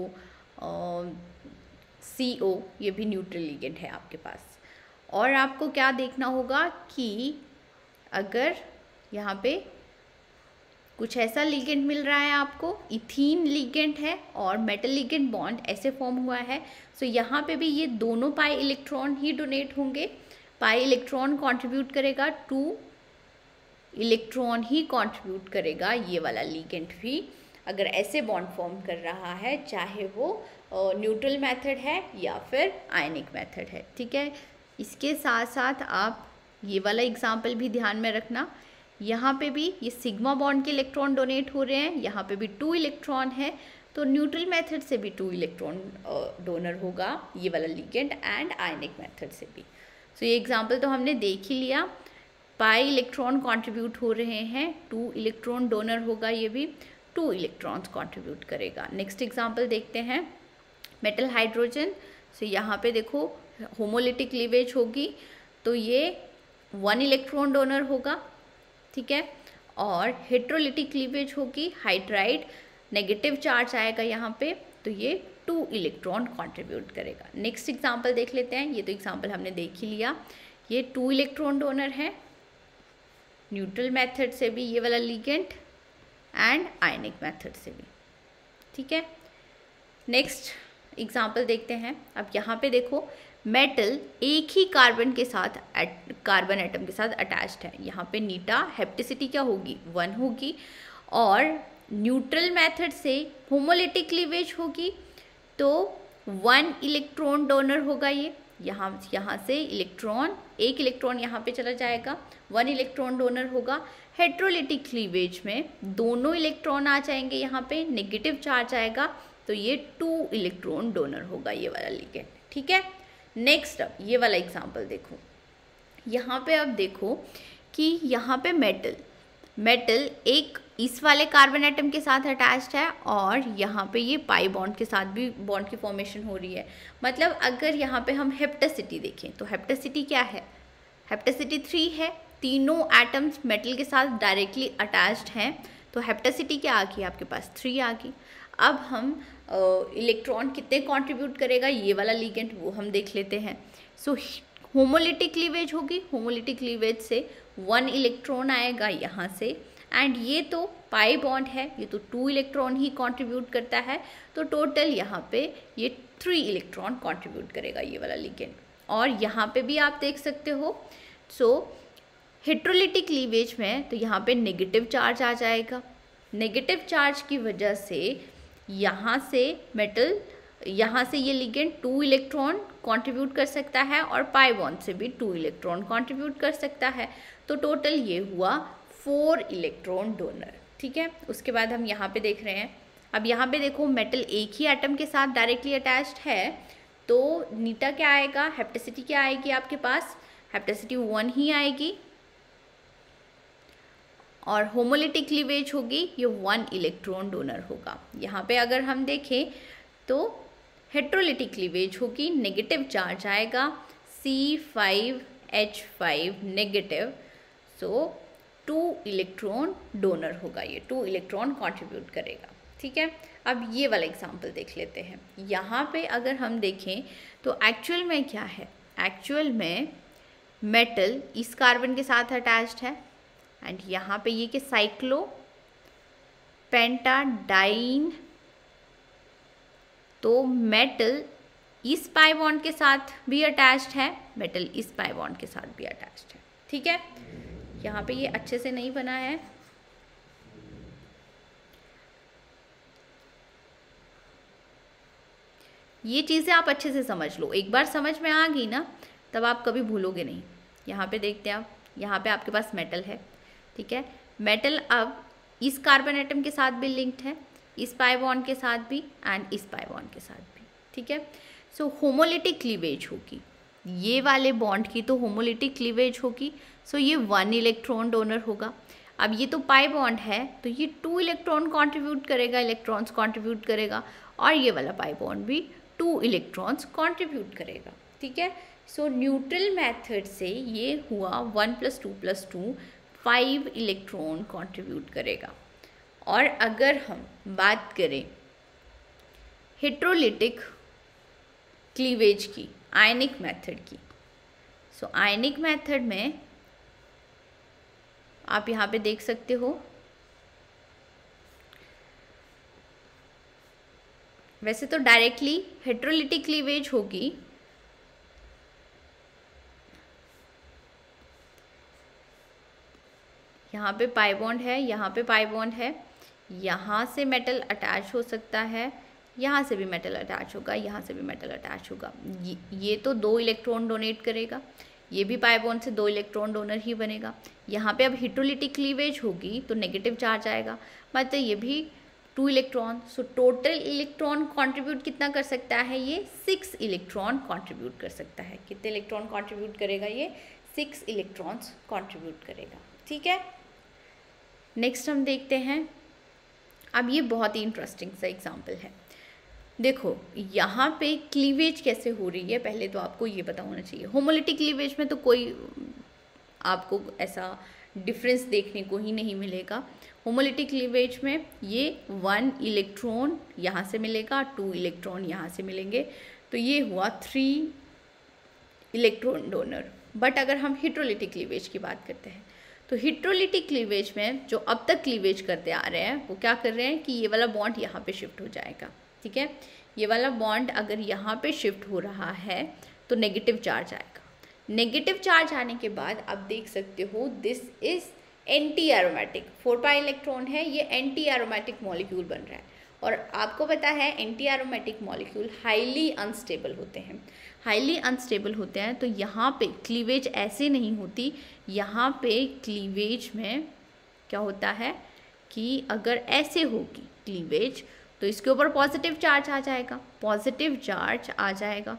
CO, ये भी न्यूट्रल लिगेंड है आपके पास। और आपको क्या देखना होगा कि अगर यहाँ पे कुछ ऐसा लिगेंड मिल रहा है आपको, इथीन लिगेंड है और मेटल लिगेंड बॉन्ड ऐसे फॉर्म हुआ है, सो यहाँ पे भी ये दोनों पाई इलेक्ट्रॉन ही डोनेट होंगे, पाई इलेक्ट्रॉन कंट्रीब्यूट करेगा, 2 इलेक्ट्रॉन ही कंट्रीब्यूट करेगा ये वाला लिगेंड भी, अगर ऐसे बॉन्ड फॉर्म कर रहा है, चाहे वो न्यूट्रल मेथड है या फिर आयनिक मेथड है, ठीक है। इसके साथ साथ आप ये वाला एग्जाम्पल भी ध्यान में रखना, यहाँ पे भी ये सिग्मा बॉन्ड के इलेक्ट्रॉन डोनेट हो रहे हैं, यहाँ पे भी 2 इलेक्ट्रॉन है, तो न्यूट्रल मेथड से भी 2 इलेक्ट्रॉन डोनर होगा ये वाला लिगेंड, एंड आयनिक मेथड से भी। सो ये एग्जांपल तो हमने देख ही लिया, पाई इलेक्ट्रॉन कंट्रीब्यूट हो रहे हैं, 2 इलेक्ट्रॉन डोनर होगा, ये भी 2 इलेक्ट्रॉन्स कंट्रीब्यूट करेगा। नेक्स्ट एग्जांपल देखते हैं, मेटल हाइड्रोजन। सो यहाँ पे देखो होमोलिटिक क्लीवेज होगी, तो ये 1 इलेक्ट्रॉन डोनर होगा, ठीक है, और हेटेरोलिटिक क्लीवेज होगी, हाइड्राइड नेगेटिव चार्ज आएगा यहाँ पे, तो ये 2 इलेक्ट्रॉन कंट्रीब्यूट करेगा। नेक्स्ट एग्जांपल देख लेते हैं, ये तो एग्जांपल हमने देख ही लिया, ये 2 इलेक्ट्रॉन डोनर है, न्यूट्रल मेथड से भी ये वाला लिगेंड, एंड आयनिक मेथड से भी, ठीक है। नेक्स्ट एग्जांपल देखते हैं। अब यहाँ पे देखो मेटल एक ही कार्बन के साथ, कार्बन एटम के साथ अटैच्ड है, यहाँ पे नीटा हेप्टेसिटी क्या होगी, 1 होगी, और न्यूट्रल मेथड से होमोलिटिक क्लीवेज होगी, तो 1 इलेक्ट्रॉन डोनर होगा ये, यहाँ से इलेक्ट्रॉन, एक इलेक्ट्रॉन यहाँ पे चला जाएगा, 1 इलेक्ट्रॉन डोनर होगा। हेट्रोलिटिक क्लीवेज में दोनों इलेक्ट्रॉन आ जाएंगे, यहाँ पे नेगेटिव चार्ज आएगा, तो ये 2 इलेक्ट्रॉन डोनर होगा ये वाला लिगेंड। ठीक है, नेक्स्ट अब ये वाला एग्जाम्पल देखो। यहाँ पे अब देखो कि यहाँ पे मेटल एक इस वाले कार्बन एटम के साथ अटैच्ड है और यहाँ पे ये पाई बॉन्ड के साथ भी बॉन्ड की फॉर्मेशन हो रही है। मतलब अगर यहाँ पे हम हेप्टेसिटी देखें तो हेप्टेसिटी क्या है, हेप्टेसिटी 3 है, तीनों एटम्स मेटल के साथ डायरेक्टली अटैच्ड हैं, तो हेप्टेसिटी क्या आ गई आपके पास, 3 आ गई। अब हम इलेक्ट्रॉन कितने कंट्रीब्यूट करेगा ये वाला लिगेंड वो हम देख लेते हैं। सो होमोलिटिक क्लीवेज होगी, होमोलिटिक क्लीवेज से 1 इलेक्ट्रॉन आएगा यहाँ से, एंड ये तो पाई बॉन्ड है, ये तो 2 इलेक्ट्रॉन ही कंट्रीब्यूट करता है, तो टोटल यहाँ पे ये 3 इलेक्ट्रॉन कंट्रीब्यूट करेगा ये वाला लिगेंड। और यहाँ पे भी आप देख सकते हो, सो हेट्रोलिटिक क्लीवेज में तो यहाँ पे नेगेटिव चार्ज आ जाएगा, नेगेटिव चार्ज की वजह से यहाँ से मेटल, यहाँ से ये लिगेंड 2 इलेक्ट्रॉन कंट्रीब्यूट कर सकता है और पाई बॉन्ड से भी 2 इलेक्ट्रॉन कंट्रीब्यूट कर सकता है, तो टोटल ये हुआ 4 इलेक्ट्रॉन डोनर। ठीक है, उसके बाद हम यहाँ पे देख रहे हैं, अब यहाँ पे देखो मेटल एक ही एटम के साथ डायरेक्टली अटैच्ड है, तो नीटा क्या आएगा, हेप्टेसिटी क्या आएगी आपके पास, हेप्टेसिटी 1 ही आएगी, और होमोलिटिक क्लीवेज होगी ये 1 इलेक्ट्रॉन डोनर होगा। यहाँ पे अगर हम देखें तो हेट्रोलिटिक क्लीवेज होगी, नेगेटिव चार्ज आएगा, C5H5 नेगेटिव, सो 2 इलेक्ट्रॉन डोनर होगा, ये 2 इलेक्ट्रॉन कंट्रीब्यूट करेगा। ठीक है, अब ये वाला एग्जांपल देख लेते हैं। यहाँ पे अगर हम देखें तो एक्चुअल में क्या है, एक्चुअल में मेटल इस कार्बन के साथ अटैच्ड है, एंड यहाँ पे ये कि साइक्लो पेंटाडाइन, तो मेटल इस पाई बॉन्ड के साथ भी अटैच्ड है, मेटल इस पाई बॉन्ड के साथ भी अटैच्ड है। ठीक है, यहाँ पे ये अच्छे से नहीं बना है, ये चीज़ें आप अच्छे से समझ लो, एक बार समझ में आ गई ना तब आप कभी भूलोगे नहीं। यहाँ पे देखते हैं आप, यहाँ पे आपके पास मेटल है, ठीक है, मेटल अब इस कार्बन एटम के साथ भी लिंक्ड है, इस पाई बॉन्ड के साथ भी एंड इस पाई बॉन्ड के साथ भी। ठीक है, सो होमोलिटिक क्लीवेज होगी, ये वाले बॉन्ड की तो होमोलिटिक क्लीवेज होगी, सो ये 1 इलेक्ट्रॉन डोनर होगा। अब ये तो पाई बॉन्ड है तो ये 2 इलेक्ट्रॉन कंट्रीब्यूट करेगा, इलेक्ट्रॉन्स कंट्रीब्यूट करेगा, और ये वाला पाई बॉन्ड भी 2 इलेक्ट्रॉन्स कंट्रीब्यूट करेगा। ठीक है, सो न्यूट्रल मेथड से ये हुआ 1 + 2 + 2 5 इलेक्ट्रॉन कंट्रीब्यूट करेगा। और अगर हम बात करें हेट्रोलिटिक क्लीवेज की, आयनिक मेथड की, सो आयनिक मेथड में आप यहाँ पे देख सकते हो, वैसे तो डायरेक्टली हेट्रोलिटिक क्लीवेज होगी, यहाँ पे पाई बॉन्ड है, यहाँ पे पाई बॉन्ड है, यहाँ से मेटल अटैच हो सकता है, यहाँ से भी मेटल अटैच होगा, यहाँ से भी मेटल अटैच होगा। ये तो 2 इलेक्ट्रॉन डोनेट करेगा, ये भी पाई बॉन्ड से 2 इलेक्ट्रॉन डोनर ही बनेगा। यहाँ पे अब हेट्रोलिटिक क्लीवेज होगी तो नेगेटिव चार्ज आएगा, मतलब ये भी 2 electron, so total electron contribute कितना कर सकता है, ये 6 इलेक्ट्रॉन कंट्रीब्यूट कर सकता है। कितने इलेक्ट्रॉन कंट्रीब्यूट करेगा, ये 6 इलेक्ट्रॉन्स कंट्रीब्यूट करेगा। ठीक है, नेक्स्ट हम देखते हैं, अब ये बहुत ही इंटरेस्टिंग सा एग्जाम्पल है। देखो यहाँ पे क्लीवेज कैसे हो रही है, पहले तो आपको ये पता होना चाहिए। होमोलिटिक क्लीवेज में तो कोई आपको ऐसा डिफरेंस देखने को ही नहीं मिलेगा। होमोलिटिक क्लीवेज में ये 1 इलेक्ट्रॉन यहाँ से मिलेगा, 2 इलेक्ट्रॉन यहाँ से मिलेंगे, तो ये हुआ 3 इलेक्ट्रॉन डोनर। बट अगर हम हेट्रोलिटिक क्लीवेज की बात करते हैं तो हेट्रोलिटिक क्लीवेज में जो अब तक क्लीवेज करते आ रहे हैं वो क्या कर रहे हैं कि ये वाला बॉन्ड यहाँ पे शिफ्ट हो जाएगा। ठीक है, ये वाला बॉन्ड अगर यहाँ पे शिफ्ट हो रहा है तो नेगेटिव चार्ज आएगा। नेगेटिव चार्ज आने के बाद आप देख सकते हो this is anti aromatic, 4 pi electron है, ये एंटी एरोमेटिक मॉलिक्यूल बन रहा है। और आपको पता है anti aromatic molecule highly unstable होते हैं, हाईली अनस्टेबल होते हैं। तो यहाँ पे क्लीवेज ऐसे नहीं होती, यहाँ पे क्लीवेज में क्या होता है कि अगर ऐसे होगी क्लीवेज तो इसके ऊपर पॉजिटिव चार्ज आ जाएगा, पॉजिटिव चार्ज आ जाएगा,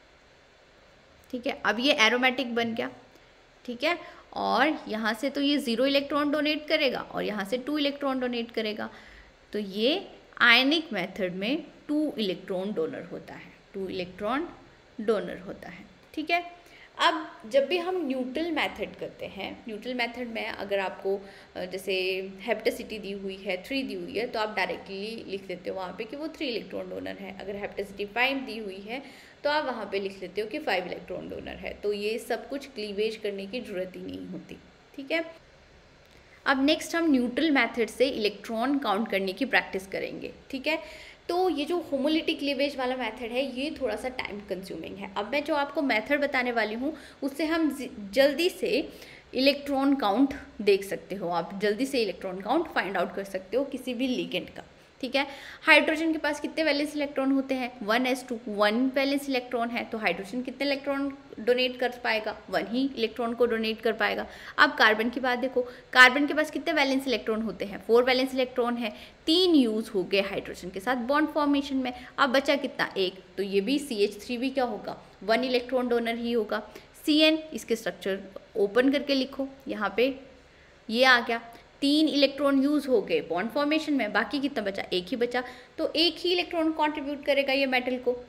ठीक है। अब ये एरोमेटिक बन गया, ठीक है। और यहाँ से तो ये 0 इलेक्ट्रॉन डोनेट करेगा और यहाँ से 2 इलेक्ट्रॉन डोनेट करेगा, तो ये आयनिक मेथड में 2 इलेक्ट्रॉन डोनर होता है, 2 इलेक्ट्रॉन डोनर होता है, ठीक है। अब जब भी हम न्यूट्रल मेथड करते हैं, न्यूट्रल मेथड में अगर आपको जैसे हेप्टेसिटी दी हुई है 3 दी हुई है तो आप डायरेक्टली लिख देते हो वहाँ पे कि वो 3 इलेक्ट्रॉन डोनर है। अगर हेप्टेसिटी 5 दी हुई है तो आप वहाँ पे लिख लेते हो कि 5 इलेक्ट्रॉन डोनर है। तो ये सब कुछ क्लीवेज करने की ज़रूरत ही नहीं होती, ठीक है। अब नेक्स्ट हम न्यूट्रल मेथड से इलेक्ट्रॉन काउंट करने की प्रैक्टिस करेंगे, ठीक है। तो ये जो होमोलिटिक क्लीवेज वाला मेथड है ये थोड़ा सा टाइम कंज्यूमिंग है। अब मैं जो आपको मेथड बताने वाली हूँ उससे हम जल्दी से इलेक्ट्रॉन काउंट देख सकते हो, आप जल्दी से इलेक्ट्रॉन काउंट फाइंड आउट कर सकते हो किसी भी लिगेंड का, ठीक है। हाइड्रोजन के पास कितने वैलेंस इलेक्ट्रॉन होते हैं? 1s2, 1 वैलेंस इलेक्ट्रॉन है, तो हाइड्रोजन कितने इलेक्ट्रॉन डोनेट कर पाएगा? 1 ही इलेक्ट्रॉन को डोनेट कर पाएगा। अब कार्बन की बात देखो, कार्बन के पास कितने वैलेंस इलेक्ट्रॉन होते हैं? 4 वैलेंस इलेक्ट्रॉन है, 3 यूज हो गए हाइड्रोजन के साथ बॉन्ड फॉर्मेशन में। अब बचा कितना? 1, तो ये भी CH3 भी क्या होगा? 1 इलेक्ट्रॉन डोनर ही होगा। CN, इसके स्ट्रक्चर ओपन करके लिखो, यहाँ पे ये आ गया, 3 इलेक्ट्रॉन यूज हो गए बॉन्ड फॉर्मेशन में, बाकी कितना बचा? 1 ही बचा, तो 1 ही इलेक्ट्रॉन कंट्रीब्यूट करेगा ये मेटल को।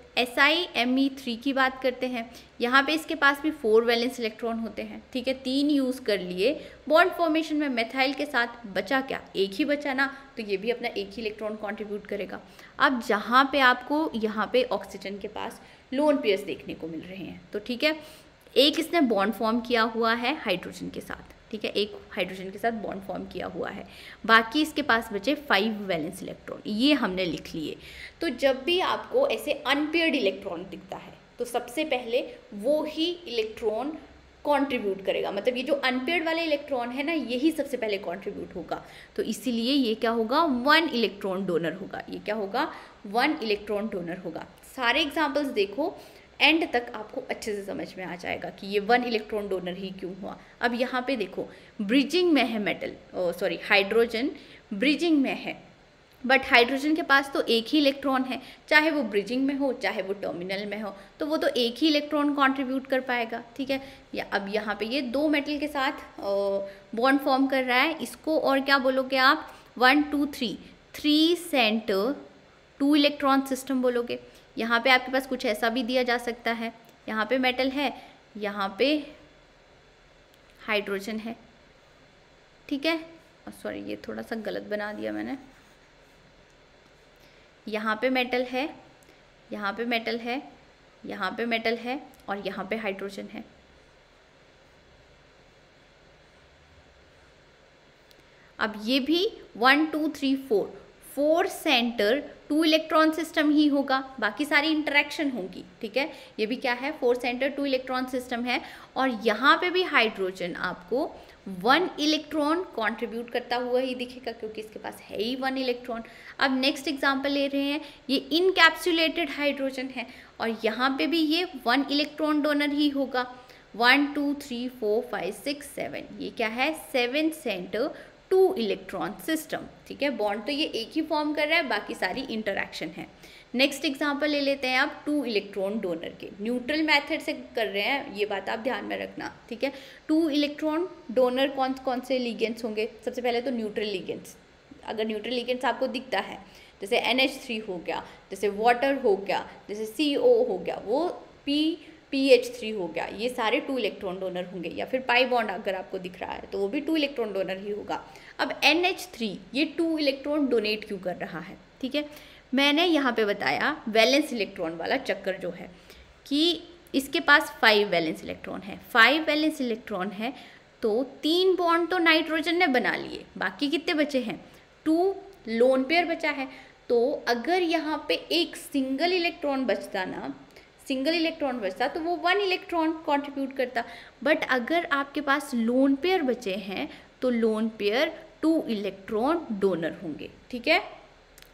SiMe3 की बात करते हैं, यहाँ पे इसके पास भी 4 वैलेंस इलेक्ट्रॉन होते हैं, ठीक है। 3 यूज कर लिए बॉन्ड फॉर्मेशन में मेथाइल के साथ, बचा क्या? 1 ही बचा ना, तो ये भी अपना 1 ही इलेक्ट्रॉन कंट्रीब्यूट करेगा। अब जहाँ पे आपको यहाँ पे ऑक्सीजन के पास लोन पेयर्स देखने को मिल रहे हैं, तो ठीक है, एक इसने बॉन्ड फॉर्म किया हुआ है हाइड्रोजन के साथ, ठीक है, एक हाइड्रोजन के साथ बॉन्ड फॉर्म किया हुआ है, बाकी इसके पास बचे 5 वैलेंस इलेक्ट्रॉन, ये हमने लिख लिए। तो जब भी आपको ऐसे अनपेयर्ड इलेक्ट्रॉन दिखता है तो सबसे पहले वो ही इलेक्ट्रॉन कंट्रीब्यूट करेगा, मतलब ये जो अनपेयर्ड वाले इलेक्ट्रॉन है ना, यही सबसे पहले कंट्रीब्यूट होगा, तो इसीलिए ये क्या होगा? 1 इलेक्ट्रॉन डोनर होगा। ये क्या होगा? 1 इलेक्ट्रॉन डोनर होगा। सारे एग्जाम्पल्स देखो, एंड तक आपको अच्छे से समझ में आ जाएगा कि ये 1 इलेक्ट्रॉन डोनर ही क्यों हुआ। अब यहाँ पे देखो, ब्रिजिंग में है हाइड्रोजन ब्रिजिंग में है, बट हाइड्रोजन के पास तो 1 ही इलेक्ट्रॉन है, चाहे वो ब्रिजिंग में हो चाहे वो टर्मिनल में हो, तो वो तो 1 ही इलेक्ट्रॉन कंट्रीब्यूट कर पाएगा, ठीक है। या अब यहाँ पे ये 2 मेटल के साथ बॉन्ड फॉर्म कर रहा है, इसको और क्या बोलोगे आप? 1 2 3 सेंटर 2 इलेक्ट्रॉन सिस्टम बोलोगे। यहाँ पे आपके पास कुछ ऐसा भी दिया जा सकता है, यहाँ पे मेटल है, यहाँ पे हाइड्रोजन है, ठीक है। सॉरी, ये थोड़ा सा गलत बना दिया मैंने। यहाँ पे मेटल है, यहाँ पे मेटल है, यहाँ पे मेटल है और यहाँ पे हाइड्रोजन है। अब ये भी 1 2 3 4 सेंटर 2 इलेक्ट्रॉन सिस्टम ही होगा, बाकी सारी इंटरेक्शन होंगी, ठीक है। ये भी क्या है? 4 सेंटर 2 इलेक्ट्रॉन सिस्टम है, और यहाँ पे भी हाइड्रोजन आपको 1 इलेक्ट्रॉन कंट्रीब्यूट करता हुआ ही दिखेगा, क्योंकि इसके पास है ही 1 इलेक्ट्रॉन। अब नेक्स्ट एग्जांपल ले रहे हैं, ये इनकैप्सुलेटेड हाइड्रोजन है, और यहाँ पे भी ये 1 इलेक्ट्रॉन डोनर ही होगा। 1 2 3 4 5 6 7, ये क्या है? 7 सेंटर 2 इलेक्ट्रॉन सिस्टम, ठीक है। बॉन्ड तो ये एक ही फॉर्म कर रहा है, बाकी सारी इंटरैक्शन है। नेक्स्ट एग्जांपल ले लेते हैं आप 2 इलेक्ट्रॉन डोनर के, न्यूट्रल मेथड से कर रहे हैं, ये बात आप ध्यान में रखना, ठीक है। 2 इलेक्ट्रॉन डोनर कौन कौन से लिगेंड्स होंगे? सबसे पहले तो न्यूट्रल लिगेंड्स। अगर न्यूट्रल लिगेंड्स आपको दिखता है, जैसे NH3 हो गया, जैसे वाटर हो गया, जैसे CO हो गया, वो PH3 हो गया, ये सारे 2 इलेक्ट्रॉन डोनर होंगे। या फिर पाई बॉन्ड अगर आपको दिख रहा है तो वो भी 2 इलेक्ट्रॉन डोनर ही होगा। अब NH3 ये 2 इलेक्ट्रॉन डोनेट क्यों कर रहा है, ठीक है। मैंने यहाँ पे बताया वैलेंस इलेक्ट्रॉन वाला चक्कर जो है, कि इसके पास 5 वैलेंस इलेक्ट्रॉन है, 5 वैलेंस इलेक्ट्रॉन है, तो 3 बॉन्ड तो नाइट्रोजन ने बना लिए, बाकी कितने बचे हैं? 2 लोन पेयर बचा है। तो अगर यहाँ पे एक सिंगल इलेक्ट्रॉन बचता ना, सिंगल इलेक्ट्रॉन बचता तो वो 1 इलेक्ट्रॉन कंट्रीब्यूट करता, बट अगर आपके पास लोन पेयर बचे हैं तो लोन पेयर 2 इलेक्ट्रॉन डोनर होंगे, ठीक है।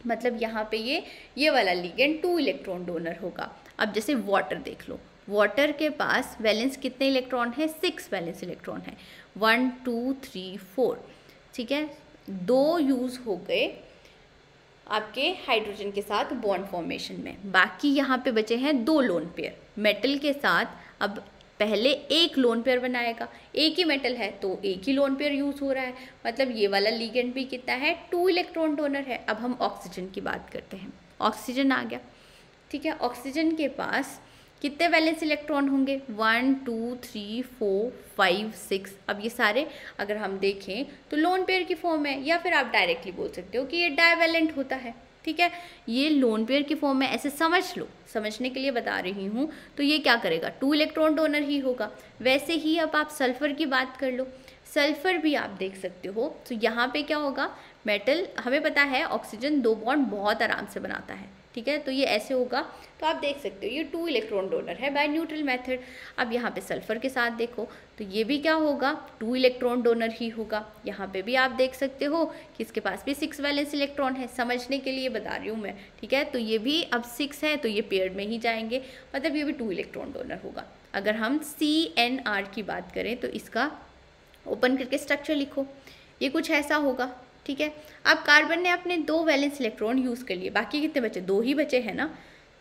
मतलब यहाँ पे ये वाला लिगेंड 2 इलेक्ट्रॉन डोनर होगा। अब जैसे वाटर देख लो, वाटर के पास वैलेंस कितने इलेक्ट्रॉन है? 6 वैलेंस इलेक्ट्रॉन है, 1 2 3 4, ठीक है। 2 यूज़ हो गए आपके हाइड्रोजन के साथ बॉन्ड फॉर्मेशन में, बाकी यहाँ पे बचे हैं 2 लोन पेयर मेटल के साथ। अब पहले एक लोन पेयर बनाएगा, एक ही मेटल है तो एक ही लोन पेयर यूज़ हो रहा है, मतलब ये वाला लिगेंड भी कितना है? 2 इलेक्ट्रॉन डोनर है। अब हम ऑक्सीजन की बात करते हैं, ऑक्सीजन आ गया, ठीक है। ऑक्सीजन के पास कितने वैलेंस इलेक्ट्रॉन होंगे? 1 2 3 4 5 6। अब ये सारे अगर हम देखें तो लोन पेयर की फॉर्म है, या फिर आप डायरेक्टली बोल सकते हो कि ये डाइवैलेंट होता है, ठीक है। ये लोन पेयर की फॉर्म में ऐसे समझ लो, समझने के लिए बता रही हूँ। तो ये क्या करेगा? 2 इलेक्ट्रॉन डोनर ही होगा। वैसे ही अब आप सल्फर की बात कर लो, सल्फर भी आप देख सकते हो। तो यहाँ पे क्या होगा? मेटल, हमें पता है ऑक्सीजन 2 बॉन्ड बहुत आराम से बनाता है, ठीक है। तो ये ऐसे होगा, तो आप देख सकते हो ये 2 इलेक्ट्रॉन डोनर है बाय न्यूट्रल मेथड। अब यहाँ पे सल्फर के साथ देखो तो ये भी क्या होगा? 2 इलेक्ट्रॉन डोनर ही होगा। यहाँ पे भी आप देख सकते हो कि इसके पास भी 6 वैलेंस इलेक्ट्रॉन है, समझने के लिए बता रही हूँ मैं, ठीक है। तो ये भी अब 6 है तो ये पेयर्ड में ही जाएंगे, मतलब ये भी 2 इलेक्ट्रॉन डोनर होगा। अगर हम CNR की बात करें तो इसका ओपन करके स्ट्रक्चर लिखो, ये कुछ ऐसा होगा, ठीक है। अब कार्बन ने अपने 2 वैलेंस इलेक्ट्रॉन यूज़ कर लिए, बाकी कितने बचे? 2 ही बचे हैं ना,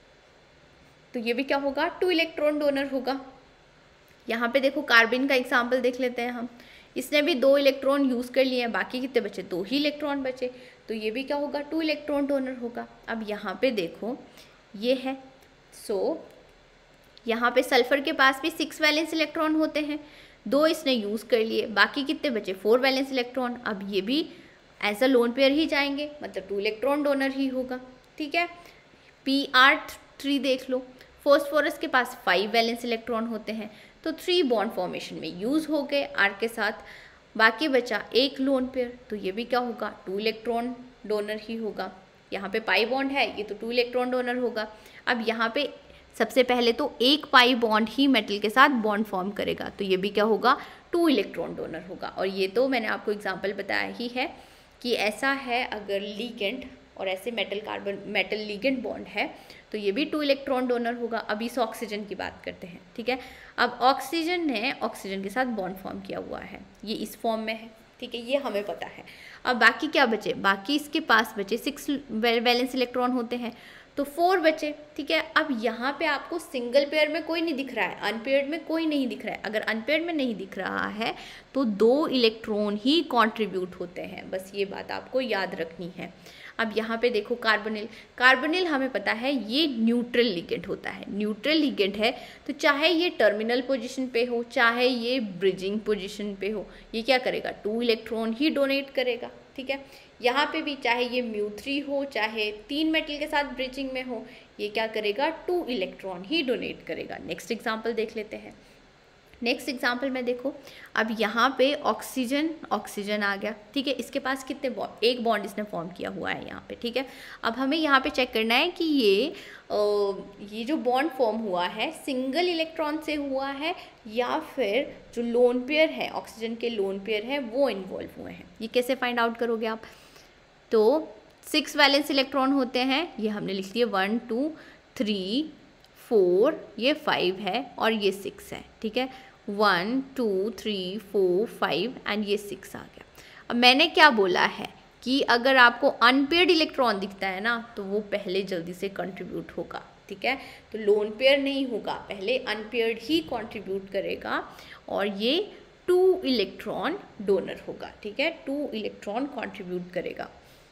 तो ये भी क्या होगा? 2 इलेक्ट्रॉन डोनर होगा। यहाँ पे देखो कार्बन का एग्जाम्पल देख लेते हैं हम, इसने भी 2 इलेक्ट्रॉन यूज़ कर लिए हैं, बाकी कितने बचे? 2 ही इलेक्ट्रॉन बचे, तो ये भी क्या होगा? 2 इलेक्ट्रॉन डोनर होगा। अब यहाँ पे देखो ये है, सो यहाँ पे सल्फर के पास भी 6 वैलेंस इलेक्ट्रॉन होते हैं, 2 इसने यूज़ कर लिए, बाकी कितने बचे? 4 वैलेंस इलेक्ट्रॉन। अब ये भी एज अ लोन पेयर ही जाएंगे, मतलब 2 इलेक्ट्रॉन डोनर ही होगा, ठीक है। PR3 देख लो, फॉस्फोरस के पास 5 वैलेंस इलेक्ट्रॉन होते हैं, तो 3 बॉन्ड फॉर्मेशन में यूज़ हो गए R के साथ, बाकी बचा एक लोन पेयर, तो ये भी क्या होगा? 2 इलेक्ट्रॉन डोनर ही होगा। यहाँ पे पाई बॉन्ड है, ये तो 2 इलेक्ट्रॉन डोनर होगा। अब यहाँ पे सबसे पहले तो एक पाई बॉन्ड ही मेटल के साथ बॉन्ड फॉर्म करेगा, तो ये भी क्या होगा? 2 इलेक्ट्रॉन डोनर होगा। और ये तो मैंने आपको एग्जाम्पल बताया ही है कि ऐसा है, अगर लिगेंड और ऐसे मेटल लिगेंड बॉन्ड है तो ये भी 2 इलेक्ट्रॉन डोनर होगा। अभी इस ऑक्सीजन की बात करते हैं, ठीक है। अब ऑक्सीजन ने ऑक्सीजन के साथ बॉन्ड फॉर्म किया हुआ है, ये इस फॉर्म में है, ठीक है, ये हमें पता है। अब बाकी क्या बचे? बाकी इसके पास बचे 6 वैलेंस इलेक्ट्रॉन होते हैं, तो 4 बचे, ठीक है। अब यहाँ पे आपको सिंगल पेयर में कोई नहीं दिख रहा है, अनपेयर्ड में कोई नहीं दिख रहा है। अगर अनपेयर्ड में नहीं दिख रहा है तो 2 इलेक्ट्रॉन ही कंट्रीब्यूट होते हैं, बस ये बात आपको याद रखनी है। अब यहाँ पे देखो कार्बोनिल, कार्बोनिल हमें पता है ये न्यूट्रल लिगेंड होता है, न्यूट्रल लिगेंड है, तो चाहे ये टर्मिनल पोजीशन पे हो चाहे ये ब्रिजिंग पोजीशन पे हो, ये क्या करेगा? 2 इलेक्ट्रॉन ही डोनेट करेगा, ठीक है। यहाँ पे भी चाहे ये μ3 हो चाहे 3 मेटल के साथ ब्रिजिंग में हो, ये क्या करेगा? 2 इलेक्ट्रॉन ही डोनेट करेगा। नेक्स्ट एग्जाम्पल देख लेते हैं। नेक्स्ट एग्जाम्पल में देखो, अब यहाँ पे ऑक्सीजन आ गया, ठीक है। इसके पास कितने बॉन्ड? एक बॉन्ड इसने फॉर्म किया हुआ है यहाँ पे, ठीक है। अब हमें यहाँ पे चेक करना है कि ये जो बॉन्ड फॉर्म हुआ है सिंगल इलेक्ट्रॉन से हुआ है या फिर जो लोन पेयर है, ऑक्सीजन के लोन पेयर है वो इन्वॉल्व हुए हैं। ये कैसे फाइंड आउट करोगे आप? तो 6 वैलेंस इलेक्ट्रॉन होते हैं, ये हमने लिख दिए 1 2 3 4, ये 5 है और ये 6 है, ठीक है। 1 2 3 4 5 एंड ये 6 आ गया। अब मैंने क्या बोला है कि अगर आपको अनपेयर्ड इलेक्ट्रॉन दिखता है ना तो वो पहले जल्दी से कंट्रीब्यूट होगा, ठीक है। तो लोन पेयर नहीं होगा, पहले अनपेयर्ड ही कंट्रीब्यूट करेगा और ये 2 इलेक्ट्रॉन डोनर होगा, ठीक है। 2 इलेक्ट्रॉन कंट्रीब्यूट करेगा।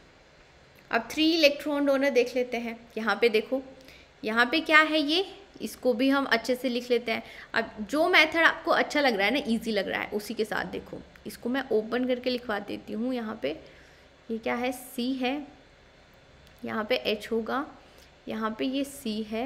अब 3 इलेक्ट्रॉन डोनर देख लेते हैं। यहाँ पे देखो, यहाँ पे क्या है, ये इसको भी हम अच्छे से लिख लेते हैं। अब जो मेथड आपको अच्छा लग रहा है ना, इजी लग रहा है, उसी के साथ देखो। इसको मैं ओपन करके लिखवा देती हूँ। यहाँ पे ये क्या है? C है, यहाँ पे H होगा, यहाँ पे ये C है,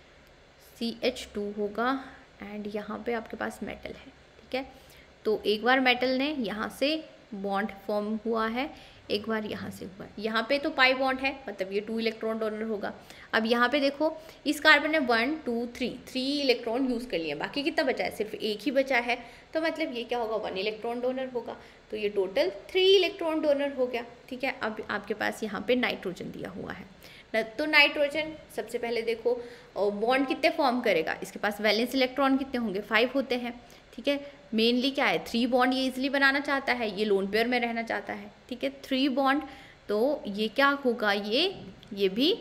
CH2 होगा एंड यहाँ पे आपके पास मेटल है, ठीक है। तो एक बार मेटल ने यहाँ से बॉन्ड फॉर्म हुआ है, एक बार यहाँ से हुआ, यहाँ पे तो पाई बॉन्ड है, मतलब ये 2 इलेक्ट्रॉन डोनर होगा। अब यहाँ पे देखो इस कार्बन ने 1 2 3 इलेक्ट्रॉन यूज़ कर लिए, बाकी कितना बचा है, सिर्फ एक ही बचा है, तो मतलब ये क्या होगा, 1 इलेक्ट्रॉन डोनर होगा। तो ये टोटल 3 इलेक्ट्रॉन डोनर हो गया, ठीक है। अब आपके पास यहाँ पे नाइट्रोजन दिया हुआ है, तो नाइट्रोजन सबसे पहले देखो बॉन्ड कितने फॉर्म करेगा, इसके पास वैलेंस इलेक्ट्रॉन कितने होंगे, 5 होते हैं, ठीक है। मेनली क्या है, 3 बॉन्ड ये इजीली बनाना चाहता है, ये लोन पेयर में रहना चाहता है, ठीक है, 3 बॉन्ड। तो ये क्या होगा, ये भी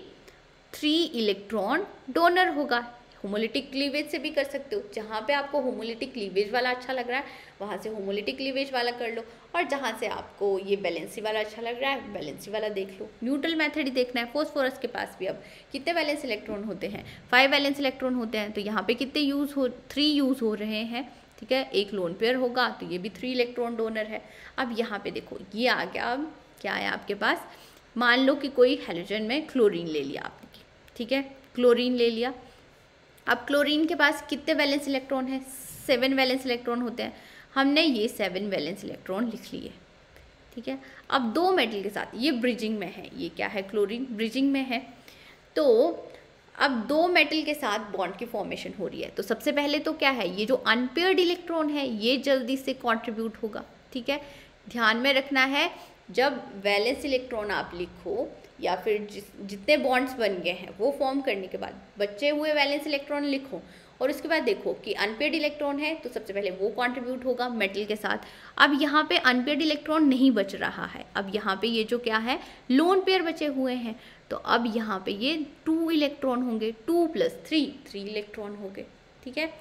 3 इलेक्ट्रॉन डोनर होगा। होमोलिटिक क्लीवेज से भी कर सकते हो, जहाँ पे आपको होमोलिटिक क्लीवेज वाला अच्छा लग रहा है वहाँ से होमोलिटिक क्लीवेज वाला कर लो, और जहाँ से आपको ये बैलेंसी वाला अच्छा लग रहा है बैलेंसी वाला देख लो। न्यूट्रल मेथड ही देखना है। फॉस्फोरस के पास भी अब कितने वैलेंस इलेक्ट्रॉन होते हैं, 5 वैलेंस इलेक्ट्रॉन होते हैं, तो यहाँ पे कितने यूज़ हो, 3 यूज़ हो रहे हैं, ठीक है। एक लोन पेयर होगा तो ये भी 3 इलेक्ट्रॉन डोनर है। अब यहाँ पे देखो ये आ गया, अब क्या है आपके पास, मान लो कि कोई हैलोजन में क्लोरीन ले लिया आपने, ठीक है, क्लोरीन ले लिया। अब क्लोरीन के पास कितने वैलेंस इलेक्ट्रॉन है, 7 वैलेंस इलेक्ट्रॉन होते हैं, हमने ये 7 वैलेंस इलेक्ट्रॉन लिख लिए, ठीक है। अब 2 मेटल के साथ ये ब्रिजिंग में है, ये क्या है, क्लोरीन ब्रिजिंग में है, तो अब 2 मेटल के साथ बॉन्ड की फॉर्मेशन हो रही है। तो सबसे पहले तो क्या है, ये जो अनपेयर्ड इलेक्ट्रॉन है ये जल्दी से कंट्रीब्यूट होगा, ठीक है। ध्यान में रखना है, जब वैलेंस इलेक्ट्रॉन आप लिखो या फिर जितने बॉन्ड्स बन गए हैं वो फॉर्म करने के बाद बचे हुए वैलेंस इलेक्ट्रॉन लिखो, और उसके बाद देखो कि अनपेयर्ड इलेक्ट्रॉन है तो सबसे पहले वो कंट्रीब्यूट होगा मेटल के साथ। अब यहाँ पे अनपेयर्ड इलेक्ट्रॉन नहीं बच रहा है, अब यहाँ पे ये जो क्या है, लोन पेयर बचे हुए हैं, तो अब यहाँ पे ये 2 इलेक्ट्रॉन होंगे, 2 + 3 इलेक्ट्रॉन होंगे, ठीक है।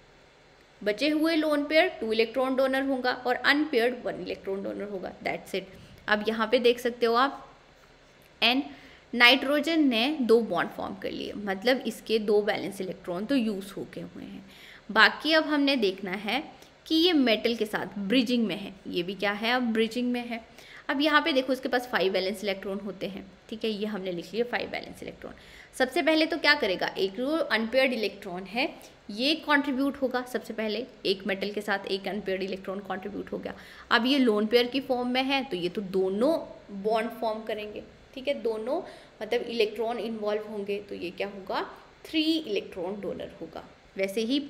बचे हुए लोन पेयर 2 इलेक्ट्रॉन डोनर होगा और अनपेयर्ड 1 इलेक्ट्रॉन डोनर होगा, दैट्स इट। अब यहाँ पे देख सकते हो आप, एंड नाइट्रोजन ने 2 बॉन्ड फॉर्म कर लिए, मतलब इसके 2 वैलेंस इलेक्ट्रॉन तो यूज़ हो गए हुए हैं। बाकी अब हमने देखना है कि ये मेटल के साथ ब्रिजिंग में है, ये भी क्या है, अब ब्रिजिंग में है। अब यहाँ पे देखो इसके पास 5 वैलेंस इलेक्ट्रॉन होते हैं, ठीक है, ये हमने लिख लिया 5 वैलेंस इलेक्ट्रॉन। सबसे पहले तो क्या करेगा, एक जो अनपेयर्ड इलेक्ट्रॉन है ये कंट्रीब्यूट होगा, सबसे पहले एक मेटल के साथ एक अनपेयर्ड इलेक्ट्रॉन कंट्रीब्यूट हो गया। अब ये लोन पेयर की फॉर्म में है तो ये तो दोनों बॉन्ड फॉर्म करेंगे, ठीक है, दोनों मतलब इलेक्ट्रॉन इन्वॉल्व होंगे, तो ये क्या होगा, 3 इलेक्ट्रॉन डोनर होगा। वैसे ही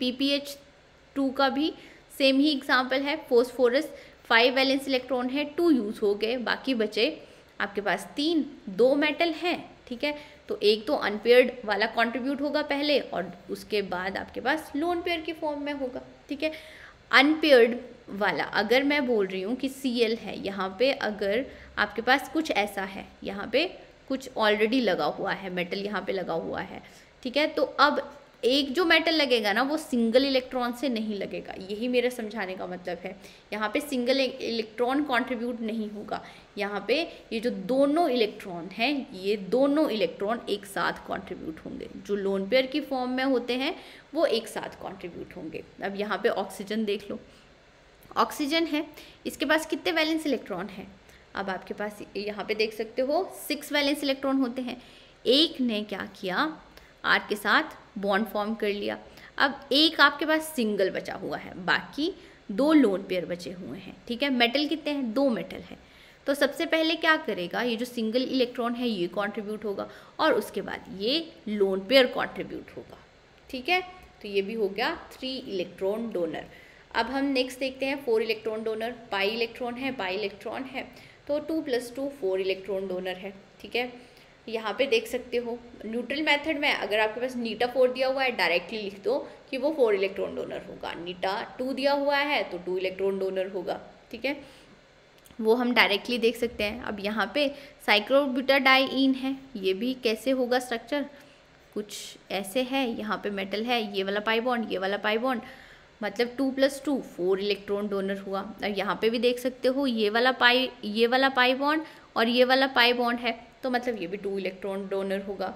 PPH2 का भी सेम ही एग्जाम्पल है, फॉस्फोरस 5 वैलेंस इलेक्ट्रॉन है, 2 यूज़ हो गए, बाकी बचे आपके पास 3, 2 मेटल हैं, ठीक है। तो एक तो अनपेयर्ड वाला कंट्रीब्यूट होगा पहले और उसके बाद आपके पास लोन पेयर की फॉर्म में होगा, ठीक है। अनपेयर्ड वाला अगर मैं बोल रही हूँ कि Cl है, यहाँ पे अगर आपके पास कुछ ऐसा है, यहाँ पे कुछ ऑलरेडी लगा हुआ है, मेटल यहाँ पे लगा हुआ है, ठीक है, तो अब एक जो मेटल लगेगा ना वो सिंगल इलेक्ट्रॉन से नहीं लगेगा, यही मेरा समझाने का मतलब है। यहाँ पे सिंगल इलेक्ट्रॉन कंट्रीब्यूट नहीं होगा, यहाँ पे ये जो दोनों इलेक्ट्रॉन हैं ये दोनों इलेक्ट्रॉन एक साथ कंट्रीब्यूट होंगे, जो लोन पेयर की फॉर्म में होते हैं वो एक साथ कंट्रीब्यूट होंगे। अब यहाँ पे ऑक्सीजन देख लो, ऑक्सीजन है, इसके पास कितने वैलेंस इलेक्ट्रॉन हैं, अब आपके पास यहाँ पे देख सकते हो 6 वैलेंस इलेक्ट्रॉन होते हैं। एक ने क्या किया, R के साथ बॉन्ड फॉर्म कर लिया, अब एक आपके पास सिंगल बचा हुआ है, बाकी 2 लोन पेयर बचे हुए हैं, ठीक है। मेटल कितने हैं, 2 मेटल है, तो सबसे पहले क्या करेगा, ये जो सिंगल इलेक्ट्रॉन है ये कंट्रीब्यूट होगा और उसके बाद ये लोन पेयर कंट्रीब्यूट होगा, ठीक है। तो ये भी हो गया 3 इलेक्ट्रॉन डोनर। अब हम नेक्स्ट देखते हैं 4 इलेक्ट्रॉन डोनर। पाई इलेक्ट्रॉन है तो 2 + 2 4 इलेक्ट्रॉन डोनर है, ठीक है। यहाँ पे देख सकते हो न्यूट्रल मेथड में अगर आपके पास नीटा 4 दिया हुआ है डायरेक्टली लिख दो कि वो 4 इलेक्ट्रॉन डोनर होगा, नीटा 2 दिया हुआ है तो 2 इलेक्ट्रॉन डोनर होगा, ठीक है, वो हम डायरेक्टली देख सकते हैं। अब यहाँ पे साइक्लोब्यूटाडाइईन है, ये भी कैसे होगा स्ट्रक्चर, कुछ ऐसे है, यहाँ पे मेटल है, ये वाला पाई बॉन्ड, ये वाला पाई बॉन्ड, मतलब 2 + 2 4 इलेक्ट्रॉन डोनर हुआ। और यहाँ पे भी देख सकते हो ये वाला पाई बॉन्ड और ये वाला पाई बॉन्ड है, तो मतलब ये भी 2 इलेक्ट्रॉन डोनर होगा।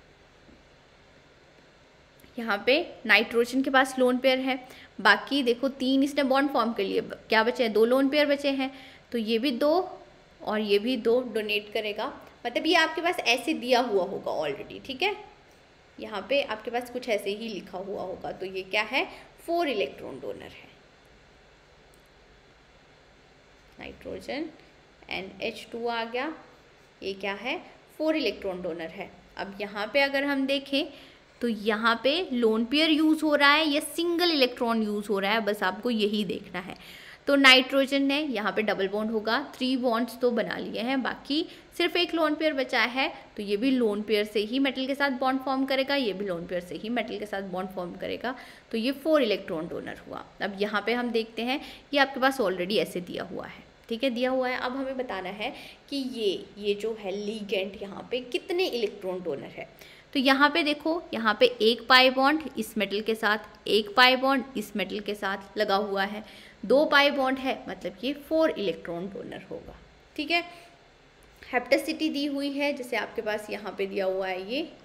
यहाँ पे नाइट्रोजन के पास लोन पेयर है, बाकी देखो 3 इसने बॉन्ड फॉर्म कर लिए, क्या बचे हैं, 2 लोन पेयर बचे हैं, तो ये भी 2 और ये भी 2 डोनेट करेगा, मतलब ये आपके पास ऐसे दिया हुआ होगा ऑलरेडी, ठीक है, यहाँ पे आपके पास कुछ ऐसे ही लिखा हुआ होगा, तो ये क्या है, 4 इलेक्ट्रॉन डोनर है, नाइट्रोजन NH2 आ गया, ये क्या है 4 इलेक्ट्रॉन डोनर है। अब यहाँ पे अगर हम देखें तो यहाँ पे लोन पेयर यूज़ हो रहा है या सिंगल इलेक्ट्रॉन यूज़ हो रहा है, बस आपको यही देखना है। तो नाइट्रोजन है, यहाँ पे डबल बॉन्ड होगा, 3 बॉन्ड्स तो बना लिए हैं, बाकी सिर्फ एक लोन पेयर बचा है, तो ये भी लोन पेयर से ही मेटल के साथ बॉन्ड फॉर्म करेगा, ये भी लोन पेयर से ही मेटल के साथ बॉन्ड फॉर्म करेगा, तो ये 4 इलेक्ट्रॉन डोनर हुआ। अब यहाँ पे हम देखते हैं, ये आपके पास ऑलरेडी ऐसे दिया हुआ है, ठीक है, दिया हुआ है। अब हमें बताना है कि ये जो है लिगेंड यहाँ पे कितने इलेक्ट्रॉन डोनर है। तो यहाँ पे देखो, यहाँ पे एक पाई बॉन्ड इस मेटल के साथ, एक पाई बॉन्ड इस मेटल के साथ लगा हुआ है, 2 पाई बॉन्ड है, मतलब ये 4 इलेक्ट्रॉन डोनर होगा, ठीक है। हेप्टेसिटी दी हुई है, जैसे आपके पास यहाँ पे दिया हुआ है, ये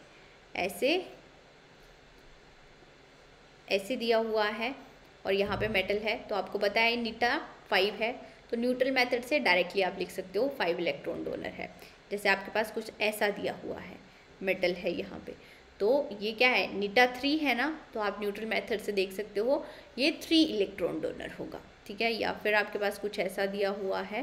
ऐसे दिया हुआ है, और यहाँ पे मेटल है, तो आपको पता है नीटा 5 है, तो न्यूट्रल मेथड से डायरेक्टली आप लिख सकते हो 5 इलेक्ट्रॉन डोनर है। जैसे आपके पास कुछ ऐसा दिया हुआ है, मेटल है यहाँ पे, तो ये क्या है नीटा 3 है ना, तो आप न्यूट्रल मेथड से देख सकते हो ये 3 इलेक्ट्रॉन डोनर होगा, ठीक है। या फिर आपके पास कुछ ऐसा दिया हुआ है,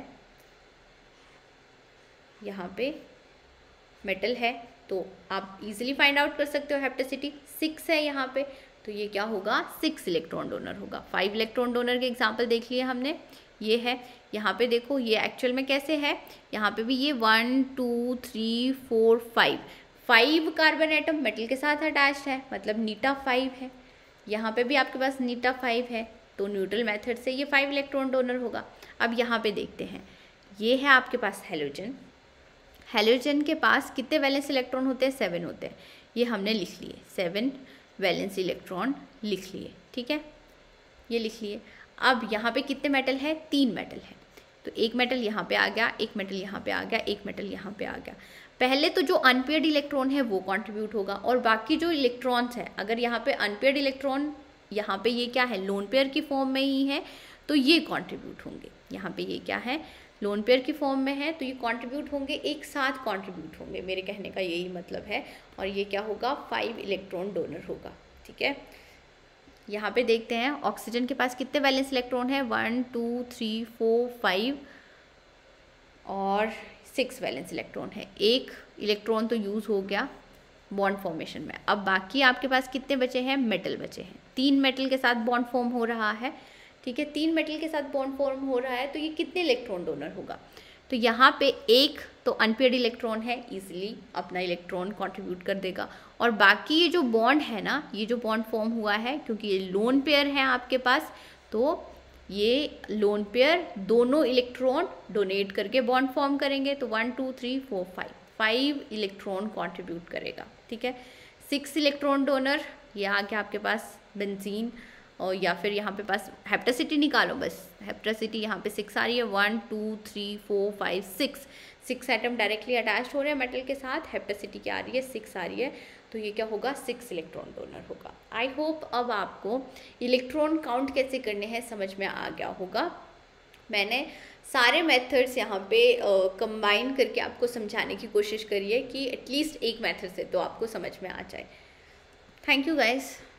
यहाँ पे मेटल है, तो आप इजीली फाइंड आउट कर सकते हो हेप्टेसिटी 6 है यहाँ पे, तो ये क्या होगा 6 इलेक्ट्रॉन डोनर होगा। 5 इलेक्ट्रॉन डोनर के एग्जाम्पल देख लिए हमने, ये है। यहाँ पे देखो ये एक्चुअल में कैसे है, यहाँ पे भी ये 1 2 3 4 5 कार्बन एटम मेटल के साथ अटैच्ड है, मतलब नीटा 5 है। यहाँ पे भी आपके पास नीटा 5 है, तो न्यूट्रल मेथड से ये 5 इलेक्ट्रॉन डोनर होगा। अब यहाँ पे देखते हैं, ये है आपके पास हेलोजन। हेलोजन के पास कितने वैलेंस इलेक्ट्रॉन होते हैं 7 होते हैं, ये हमने लिख लिए 7 वैलेंस इलेक्ट्रॉन लिख लिए, ठीक है, ये लिख लिए। अब यहाँ पे कितने मेटल है 3 मेटल है, तो एक मेटल यहाँ पे आ गया, एक मेटल यहाँ पे आ गया, एक मेटल यहाँ पे आ गया। पहले तो जो अनपेयर्ड इलेक्ट्रॉन है वो कंट्रीब्यूट होगा, और बाकी जो इलेक्ट्रॉन्स है, अगर यहाँ पे अनपेयर्ड इलेक्ट्रॉन यहाँ पे ये क्या है लोन पेयर की फॉर्म में ही है, तो ये कंट्रीब्यूट होंगे। यहाँ पे ये क्या है लोन पेयर की फॉर्म में है, तो ये कंट्रीब्यूट होंगे, एक साथ कंट्रीब्यूट होंगे, मेरे कहने का यही मतलब है। और ये क्या होगा 5 इलेक्ट्रॉन डोनर होगा, ठीक है। यहाँ पे देखते हैं ऑक्सीजन के पास कितने वैलेंस इलेक्ट्रॉन है 1 2 3 4 5 और 6 वैलेंस इलेक्ट्रॉन है। एक इलेक्ट्रॉन तो यूज़ हो गया बॉन्ड फॉर्मेशन में। अब बाकी आपके पास कितने बचे हैं मेटल बचे हैं, 3 मेटल के साथ बॉन्ड फॉर्म हो रहा है, ठीक है, 3 मेटल के साथ बॉन्ड फॉर्म हो रहा है, तो ये कितने इलेक्ट्रॉन डोनर होगा। तो यहाँ पे एक तो अनपेयर्ड इलेक्ट्रॉन है, इजीली अपना इलेक्ट्रॉन कंट्रीब्यूट कर देगा, और बाकी ये जो बॉन्ड है ना, ये जो बॉन्ड फॉर्म हुआ है, क्योंकि ये लोन पेयर है आपके पास, तो ये लोन पेयर दोनों इलेक्ट्रॉन डोनेट करके बॉन्ड फॉर्म करेंगे, तो 1 2 3 4 5 इलेक्ट्रॉन कंट्रीब्यूट करेगा, ठीक है। 6 इलेक्ट्रॉन डोनर, ये आ गया आपके पास बेंजीन, और या फिर यहाँ पे पास हेप्टेसिटी निकालो, बस हेप्टेसिटी यहाँ पे 6 आ रही है, 1 2 3 4 5 6 एटम डायरेक्टली अटैच हो रहे हैं मेटल के साथ, हेप्टेसिटी क्या आ रही है 6 आ रही है, तो ये क्या होगा 6 इलेक्ट्रॉन डोनर होगा। आई होप अब आपको इलेक्ट्रॉन काउंट कैसे करने हैं समझ में आ गया होगा। मैंने सारे मेथड्स यहाँ पे कंबाइन करके आपको समझाने की कोशिश करी है कि एटलीस्ट एक मेथड से तो आपको समझ में आ जाए। Thank you guys.